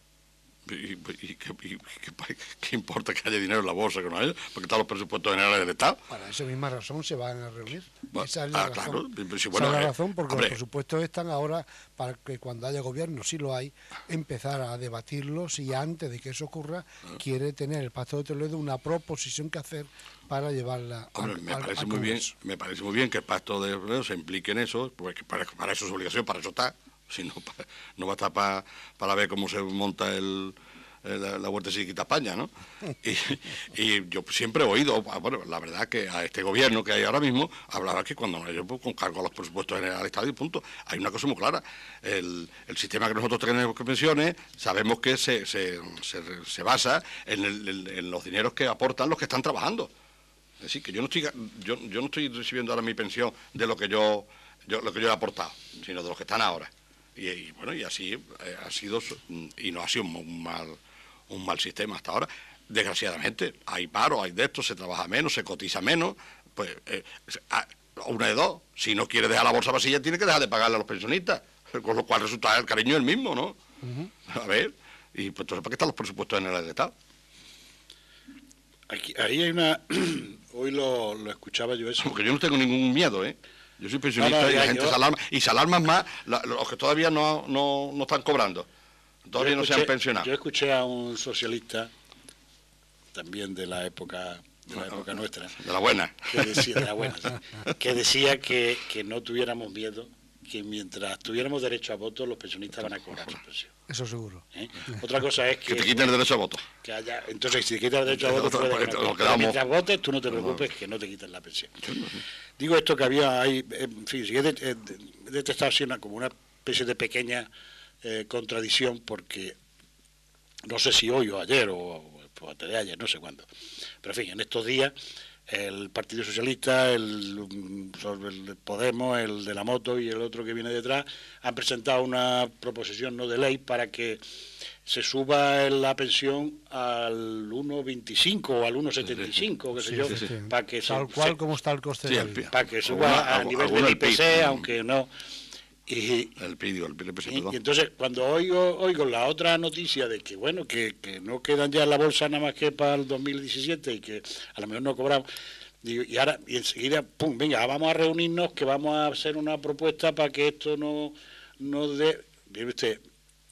¿Qué importa que haya dinero en la bolsa que no haya? Porque están los presupuestos generales del Estado. Para esa misma razón se van a reunir. Bueno, esa es la razón. Claro. Esa es la razón, porque los presupuestos están ahora para que cuando haya gobierno, si lo hay, empezar a debatirlos, y antes de que eso ocurra, quiere tener el Pacto de Toledo una proposición que hacer para llevarla al Congreso. Me parece muy bien que el Pacto de Toledo se implique en eso, porque para eso es obligación, para eso está. Si no, no va a estar para ver cómo se monta la vueltecita a España, ¿no? Y yo siempre he oído, bueno, la verdad que a este gobierno que hay ahora mismo, hablaba que cuando ellos pues, con cargo a los presupuestos generales del Estado y punto. Hay una cosa muy clara, el sistema que nosotros tenemos de pensiones, sabemos que se basa en los dineros que aportan los que están trabajando. Es decir, que yo no estoy recibiendo ahora mi pensión de lo que yo he aportado, sino de los que están ahora. Y bueno, y así ha sido, y no ha sido un mal sistema hasta ahora. Desgraciadamente, hay paro, hay de esto, se trabaja menos, se cotiza menos, pues una de dos, si no quiere dejar la bolsa vacía, tiene que dejar de pagarle a los pensionistas, con lo cual resulta el cariño el mismo, ¿no? A ver, y pues entonces, ¿para qué están los presupuestos generales del Estado? Ahí hay una... Hoy lo escuchaba yo eso. Porque yo no tengo ningún miedo, ¿eh? Yo soy pensionista y la gente se alarma, y se alarman más los que todavía no están cobrando, todavía no se han pensionado. Yo escuché a un socialista, también de la época nuestra. De la buena. Que decía que no tuviéramos miedo, que mientras tuviéramos derecho a voto, los pensionistas van a cobrar su pensión. Eso seguro. Otra cosa es que te quiten el derecho a voto. Entonces, si te quitas el derecho a voto, mientras votes, tú no te preocupes que no te quiten la pensión. Digo esto que había ahí, en fin, he detectado así como una especie de pequeña contradicción, porque no sé si hoy o ayer o antes de ayer, no sé cuándo, pero en fin, en estos días el Partido Socialista, el Podemos, el de la moto y el otro que viene detrás han presentado una proposición no de ley para que se suba la pensión al 1,25 o al 1,75, qué sé yo, para que tal cual como está el coste de la vida. Para que suba a nivel del IPC, aunque no. Y entonces, cuando oigo la otra noticia de que, bueno, que no quedan ya en la bolsa nada más que para el 2017 y que a lo mejor no cobramos, digo, y enseguida, pum, venga, vamos a reunirnos, que vamos a hacer una propuesta para que esto no dé... Mire usted,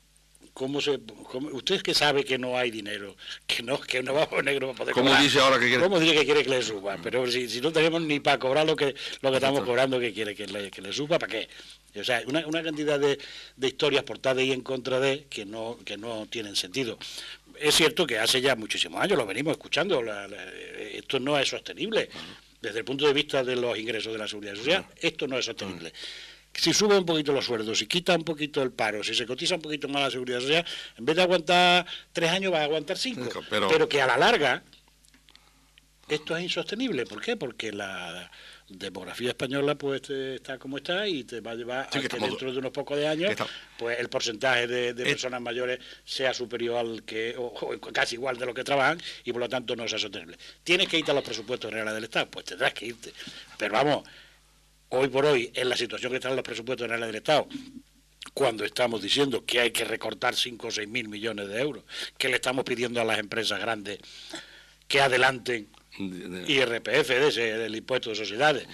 usted que sabe que no hay dinero, que no vamos negro para poder ¿Cómo cobrar? Dice ahora que quiere? ¿Cómo dice que quiere que le suba? Pero si no tenemos ni para cobrar lo que estamos cobrando, que quiere que le suba, ¿para qué? O sea, una cantidad de historias portadas y en contra de que no tienen sentido. Es cierto que hace ya muchísimos años, lo venimos escuchando, esto no es sostenible. Desde el punto de vista de los ingresos de la Seguridad Social, esto no es sostenible. Si sube un poquito los sueldos, si quita un poquito el paro, si se cotiza un poquito más la Seguridad Social, en vez de aguantar 3 años va a aguantar 5. Pero que a la larga esto es insostenible. ¿Por qué? Porque la demografía española pues está como está y te va a llevar a que dentro de unos pocos de años pues el porcentaje de personas mayores sea superior al que o casi igual de lo que trabajan y por lo tanto no sea sostenible. ¿Tienes que irte a los presupuestos generales del Estado? Pues tendrás que irte. Pero vamos, hoy por hoy, en la situación que están los presupuestos generales del Estado, cuando estamos diciendo que hay que recortar 5 o 6 mil millones de euros, que le estamos pidiendo a las empresas grandes que adelanten IRPF del impuesto de sociedades,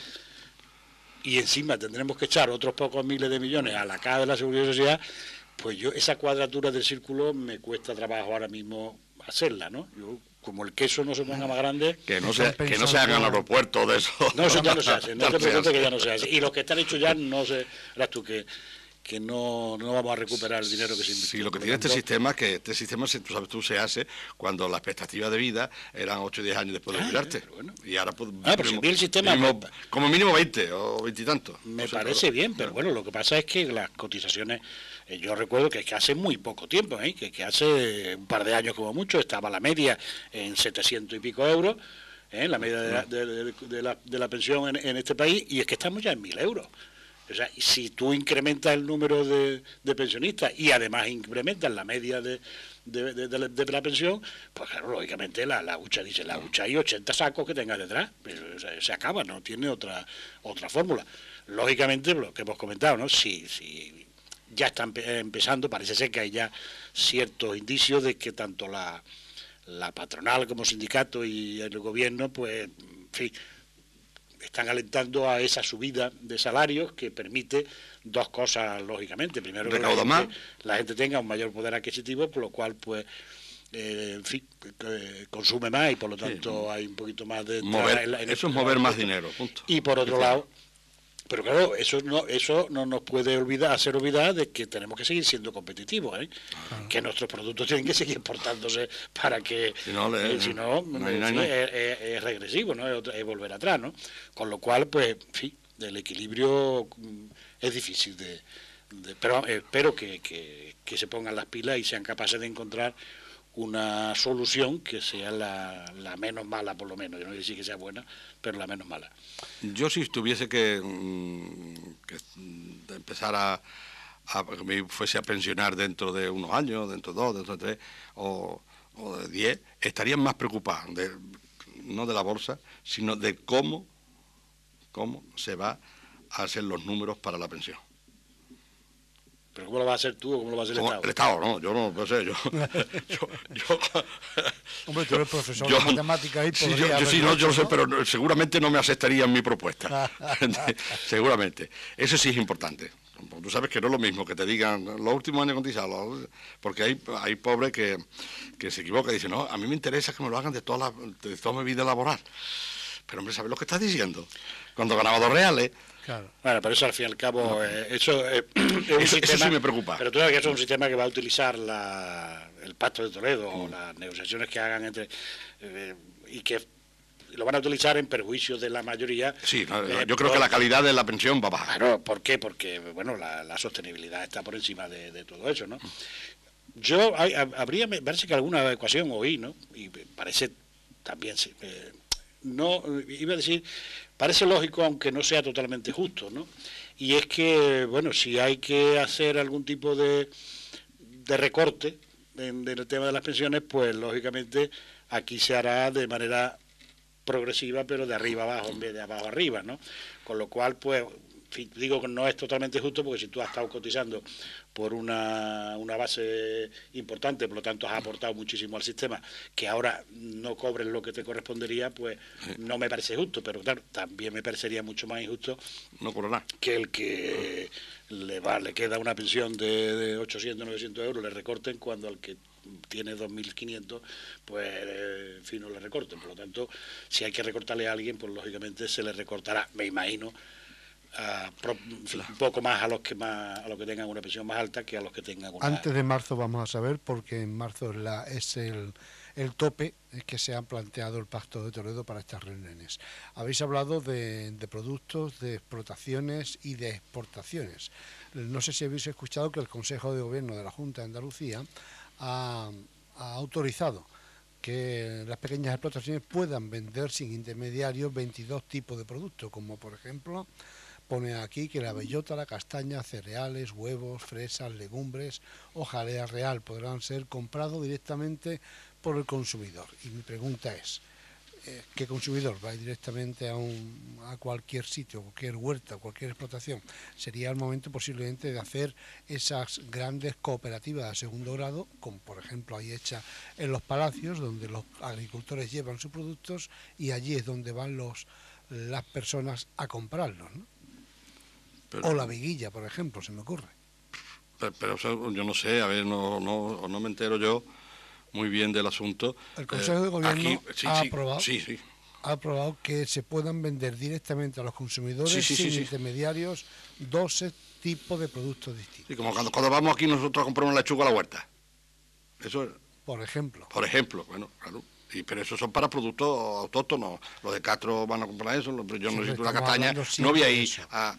y encima tendremos que echar otros pocos miles de millones a la caja de la Seguridad Social, pues esa cuadratura del círculo me cuesta trabajo ahora mismo hacerla, ¿no? Yo, como el queso no se ponga más grande... Que no se hagan aeropuertos de eso. No, eso ya no se hace, no te preocupes que ya no se hace. Y los que están hechos ya no se... Verás tú que no vamos a recuperar el dinero que se invirtió. Sí, lo que tiene este sistema es que se hace cuando la expectativa de vida eran 8 o 10 años después de jubilarte. Bueno. Y ahora pues, pero si el sistema como mínimo 20 o 20 y tantos. Me parece bien, pero bueno, lo que pasa es que las cotizaciones, yo recuerdo que hace muy poco tiempo, que hace un par de años como mucho, estaba la media en 700 y pico euros, la media de la pensión en este país, y es que estamos ya en 1.000 euros. O sea, si tú incrementas el número de pensionistas y además incrementas la media de la pensión, pues claro, lógicamente la hucha dice, la hucha hay 80 sacos que tengas detrás, pero, o sea, se acaba, no tiene otra fórmula. Lógicamente, lo que hemos comentado, ¿no? Si ya está empezando, parece ser que hay ya ciertos indicios de que tanto la patronal como sindicato y el gobierno, pues, en fin, están alentando a esa subida de salarios que permite dos cosas, lógicamente. Primero, que la gente tenga un mayor poder adquisitivo, por lo cual, pues, en fin, consume más y por lo tanto hay un poquito más de... Eso es mover más dinero, punto. Y por otro lado, pero claro, eso no nos puede hacer olvidar de que tenemos que seguir siendo competitivos, ¿eh? Que nuestros productos tienen que seguir exportándose para que, si no, es regresivo, ¿no? Es volver atrás, ¿no? Con lo cual, pues, en fin, el equilibrio es difícil pero espero que se pongan las pilas y sean capaces de encontrar una solución que sea la menos mala, por lo menos. Yo no voy a decir que sea buena, pero la menos mala. Yo, si tuviese que empezar me fuese a pensionar dentro de unos años, dentro de 2, dentro de 3 o de 10, estaría más preocupado no de la bolsa, sino de cómo se va a hacer los números para la pensión. ¿Pero cómo lo vas a hacer tú o cómo lo va a hacer el Estado? El Estado, no, yo no sé, yo... Hombre, tú eres profesor de matemáticas y podría... Yo lo sé, pero seguramente no me aceptarían mi propuesta. Seguramente. Eso sí es importante. Tú sabes que no es lo mismo que te digan los últimos años cotizados, porque hay pobres que se equivocan y dicen, no, a mí me interesa que me lo hagan de toda mi vida laboral. Pero, hombre, ¿sabes lo que estás diciendo? Cuando ganaba 2 reales... Claro. Bueno, pero eso al fin y al cabo, eso sí me preocupa. Pero tú sabes que eso es un sistema que va a utilizar el Pacto de Toledo o las negociaciones que hagan entre y que lo van a utilizar en perjuicio de la mayoría. Sí, yo creo que la calidad de la pensión va a bajar. Claro, ¿por qué? Porque bueno, la sostenibilidad está por encima de todo eso, ¿no? Me parece que alguna ecuación oí, ¿no? Y me parece también no iba a decir, parece lógico aunque no sea totalmente justo, ¿no? Y es que, bueno, si hay que hacer algún tipo de recorte en el tema de las pensiones, pues lógicamente aquí se hará de manera progresiva, pero de arriba abajo en vez de abajo arriba, ¿no? Con lo cual, pues, digo que no es totalmente justo, porque si tú has estado cotizando por una base importante, por lo tanto has aportado muchísimo al sistema, que ahora no cobres lo que te correspondería, pues no me parece justo, pero claro, también me parecería mucho más injusto que el que le queda una pensión de 800, 900 euros, le recorten, cuando al que tiene 2.500, pues en fin, no le recorten. Por lo tanto, si hay que recortarle a alguien, pues lógicamente se le recortará, me imagino, un poco más a los que tengan una pensión más alta que a los que tengan una... Antes de marzo vamos a saber, porque en marzo es el tope que se ha planteado el Pacto de Toledo para estas reuniones. Habéis hablado de productos, de explotaciones y de exportaciones. No sé si habéis escuchado que el Consejo de Gobierno de la Junta de Andalucía ha autorizado que las pequeñas explotaciones puedan vender sin intermediarios 22 tipos de productos, como por ejemplo... Pone aquí que la bellota, la castaña, cereales, huevos, fresas, legumbres o jalea real podrán ser comprados directamente por el consumidor. Y mi pregunta es, ¿qué consumidor va directamente a cualquier sitio, cualquier huerta, cualquier explotación? Sería el momento posiblemente de hacer esas grandes cooperativas de segundo grado, como por ejemplo hay hecha en los palacios, donde los agricultores llevan sus productos y allí es donde van las personas a comprarlos, ¿no? O la veguilla, por ejemplo, se me ocurre. Pero yo no sé, a ver, no me entero yo muy bien del asunto. El Consejo de Gobierno ha aprobado que se puedan vender directamente a los consumidores sin intermediarios 12 tipos de productos distintos. Sí, como cuando vamos aquí nosotros a comprar una lechuga a la huerta. Eso es. Por ejemplo. Bueno, claro. Pero esos son para productos autóctonos. Los de Castro van a comprar eso, pero yo necesito una castaña. No voy a ir a...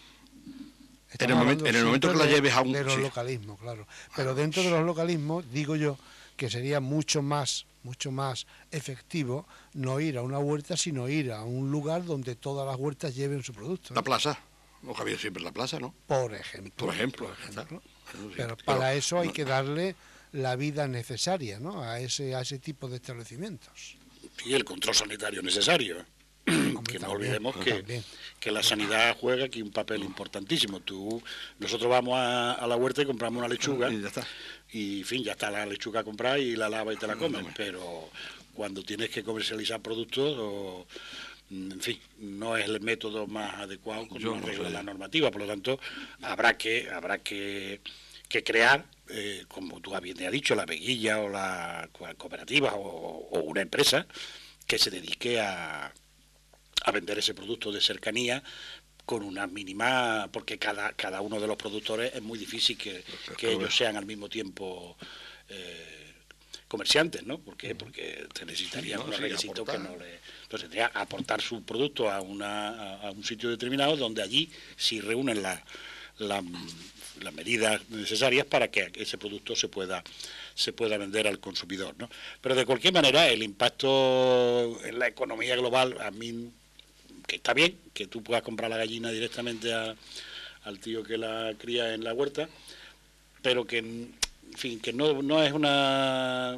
En el momento que la lleves a un... De los localismos, claro. Pero dentro de los localismos, digo yo, que sería mucho más efectivo no ir a una huerta, sino ir a un lugar donde todas las huertas lleven su producto, ¿no? La plaza. No había siempre la plaza, ¿no? Por ejemplo. Pero para eso hay que darle la vida necesaria, ¿no? A ese tipo de establecimientos. Y el control sanitario necesario. Que no olvidemos que la sanidad juega aquí un papel importantísimo. Nosotros vamos a la huerta y compramos una lechuga y ya está. Y en fin, ya está la lechuga comprada y la lava y te la comes. Pero cuando tienes que comercializar productos, en fin, no es el método más adecuado como regla la normativa. Por lo tanto, habrá que crear, como tú bien has dicho, la veguilla o la cooperativa o una empresa que se dedique a vender ese producto de cercanía, con una mínima, porque cada uno de los productores es muy difícil que ellos sean al mismo tiempo comerciantes, ¿no? ¿Por qué? Porque se necesitarían unos requisitos que no le... Entonces tendría que aportar su producto a un sitio determinado, donde allí sí reúnen las medidas necesarias para que ese producto se pueda vender al consumidor, ¿no? Pero de cualquier manera el impacto en la economía global, a mí, que está bien que tú puedas comprar la gallina directamente al tío que la cría en la huerta, pero que, en fin, que no es una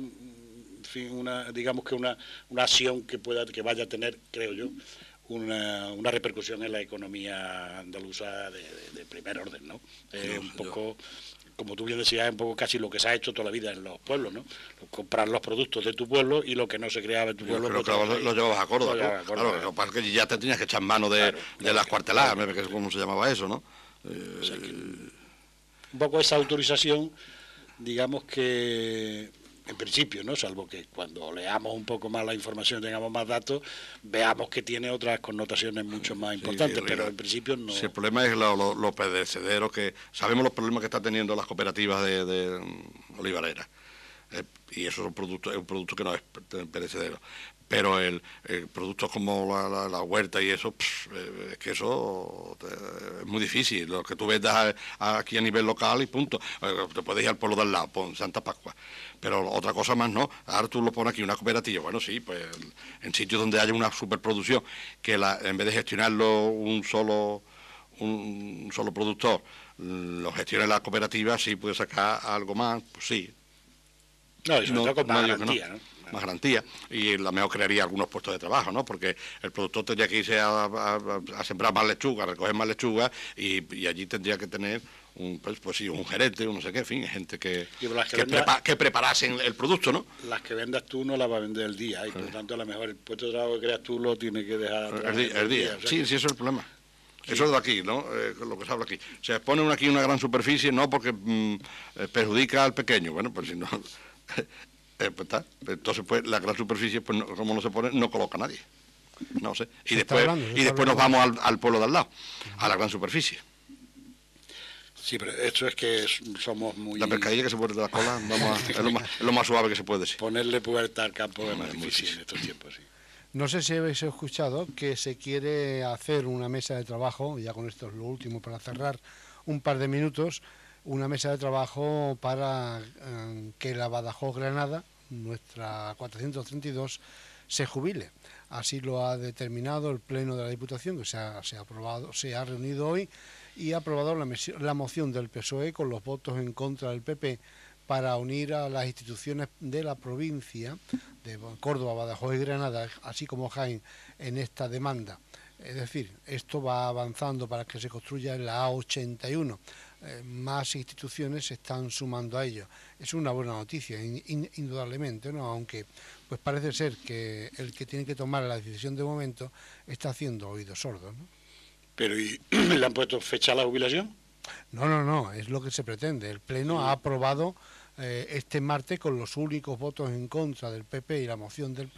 digamos que una acción que vaya a tener, creo yo, una repercusión en la economía andaluza de primer orden, ¿no? Un poco, como tú bien decías, es un poco casi lo que se ha hecho toda la vida en los pueblos, ¿no? Comprar los productos de tu pueblo y lo que no se creaba en tu pueblo... Pero que lo llevabas a Córdoba, ¿no? Claro, lo que pasa es que ya te tenías que echar mano de las cuarteladas, que es como se llamaba eso, ¿no? O sea un poco esa autorización, digamos que... En principio, ¿no? Salvo que cuando leamos un poco más la información, tengamos más datos, veamos que tiene otras connotaciones mucho más importantes, pero en principio no... Sí, el problema es los perecederos, que sabemos los problemas que están teniendo las cooperativas de olivareras, y eso es un producto que no es perecedero. Pero el productos como la huerta y eso, es que eso es muy difícil. Lo que tú vendas aquí a nivel local y punto. Te puedes ir al pueblo de al lado, pon Santa Pascua. Pero otra cosa más no. Ahora tú lo pones aquí, una cooperativa. Bueno, sí, pues en sitios donde haya una superproducción, que en vez de gestionarlo un solo productor, lo gestione la cooperativa, sí puede sacar algo más, pues sí. No, eso no, con más garantía, ¿no? Más garantía, y la mejor crearía algunos puestos de trabajo, ¿no? Porque el productor tendría que irse a sembrar más lechuga, a recoger más lechuga, y allí tendría que tener un gerente, un no sé qué, en fin, gente que preparasen el producto, ¿no? Las que vendas tú no las va a vender el día, y por lo tanto a lo mejor el puesto de trabajo que creas tú lo tienes que dejar el día. O sea, sí, eso es el problema. Sí. Eso es de aquí, ¿no? Lo que se habla aquí. Se pone aquí una gran superficie, no porque perjudica al pequeño, bueno, pues si no... pues está. Entonces, pues la gran superficie, pues no, como no se pone, no coloca nadie. No sé. Y después nos vamos al pueblo de al lado, a la gran superficie. Sí, pero eso es que somos muy... La pescadilla que se pone de la cola, es lo más suave que se puede decir. Ponerle puerta al campo es más difícil en estos tiempos, sí. No sé si habéis escuchado que se quiere hacer una mesa de trabajo, ya con esto es lo último para cerrar un par de minutos, una mesa de trabajo para que la Badajoz Granada, nuestra 432, se jubile. Así lo ha determinado el Pleno de la Diputación, que se ha reunido hoy y ha aprobado la moción del PSOE con los votos en contra del PP para unir a las instituciones de la provincia de Córdoba, Badajoz y Granada, así como Jaén, en esta demanda. Es decir, esto va avanzando para que se construya en la A81. Más instituciones se están sumando a ello. Es una buena noticia, indudablemente, ¿no? Aunque pues parece ser que el que tiene que tomar la decisión de momento está haciendo oídos sordos, ¿no? ¿Pero y le han puesto fecha a la jubilación? No, es lo que se pretende. El Pleno ha aprobado este martes con los únicos votos en contra del PP y la moción del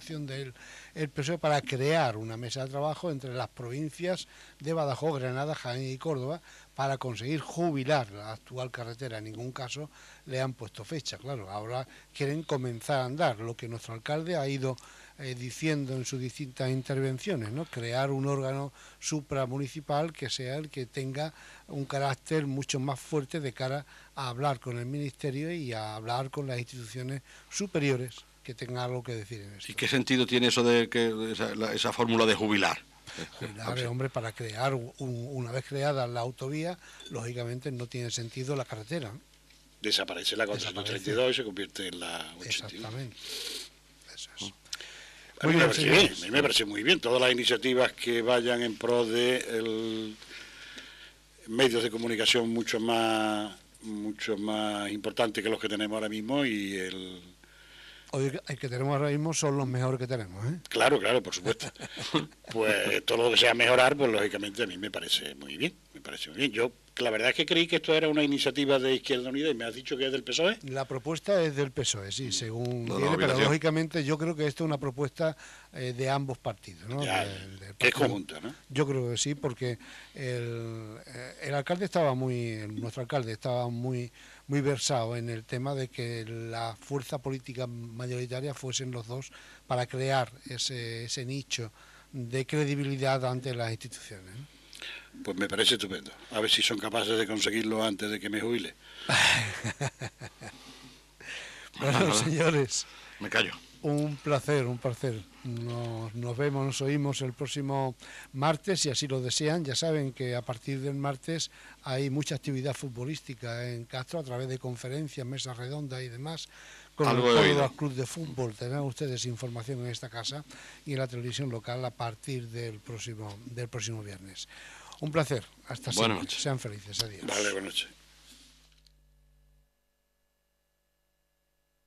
PSOE para crear una mesa de trabajo entre las provincias de Badajoz, Granada, Jaén y Córdoba para conseguir jubilar la actual carretera. En ningún caso le han puesto fecha, claro. Ahora quieren comenzar a andar, lo que nuestro alcalde ha ido diciendo en sus distintas intervenciones, ¿no? Crear un órgano supramunicipal que sea el que tenga un carácter mucho más fuerte de cara a hablar con el Ministerio y a hablar con las instituciones superiores que tengan algo que decir en esto. ¿Y qué sentido tiene eso de que esa fórmula de jubilar? Jubilar, hombre, para crear, una vez creada la autovía, lógicamente no tiene sentido la carretera, ¿no? Desaparece la 432 y se convierte en la 81. Exactamente. Eso es. A mí me parece muy bien todas las iniciativas que vayan en pro de medios de comunicación mucho más importantes que los que tenemos ahora mismo y el que tenemos ahora mismo son los mejores que tenemos, ¿eh? Claro, por supuesto. Pues todo lo que sea mejorar, pues lógicamente a mí me parece muy bien. Me parece muy bien. Yo, la verdad es que creí que esto era una iniciativa de Izquierda Unida y me has dicho que es del PSOE. La propuesta es del PSOE, sí, según No, viene, pero obligación. lógicamente yo creo que esto es una propuesta de ambos partidos, ¿no? Ya, Del que es partido. conjunta, ¿no? Yo creo que sí, porque el alcalde estaba nuestro alcalde estaba muy versado en el tema de que la fuerza política mayoritaria fuesen los dos para crear ese nicho de credibilidad ante las instituciones, ¿no? Pues me parece estupendo. A ver si son capaces de conseguirlo antes de que me jubile. Bueno, señores, Me callo. un placer. Nos vemos, nos oímos el próximo martes, si así lo desean. Ya saben que a partir del martes hay mucha actividad futbolística en Castro a través de conferencias, mesas redondas y demás. Con el Algo he oído. Córdoba Club de Fútbol tendrán ustedes información en esta casa y en la televisión local a partir del próximo viernes. Un placer. Hasta Buenas siempre. noches. Sean felices. Adiós. Vale, buenas noches.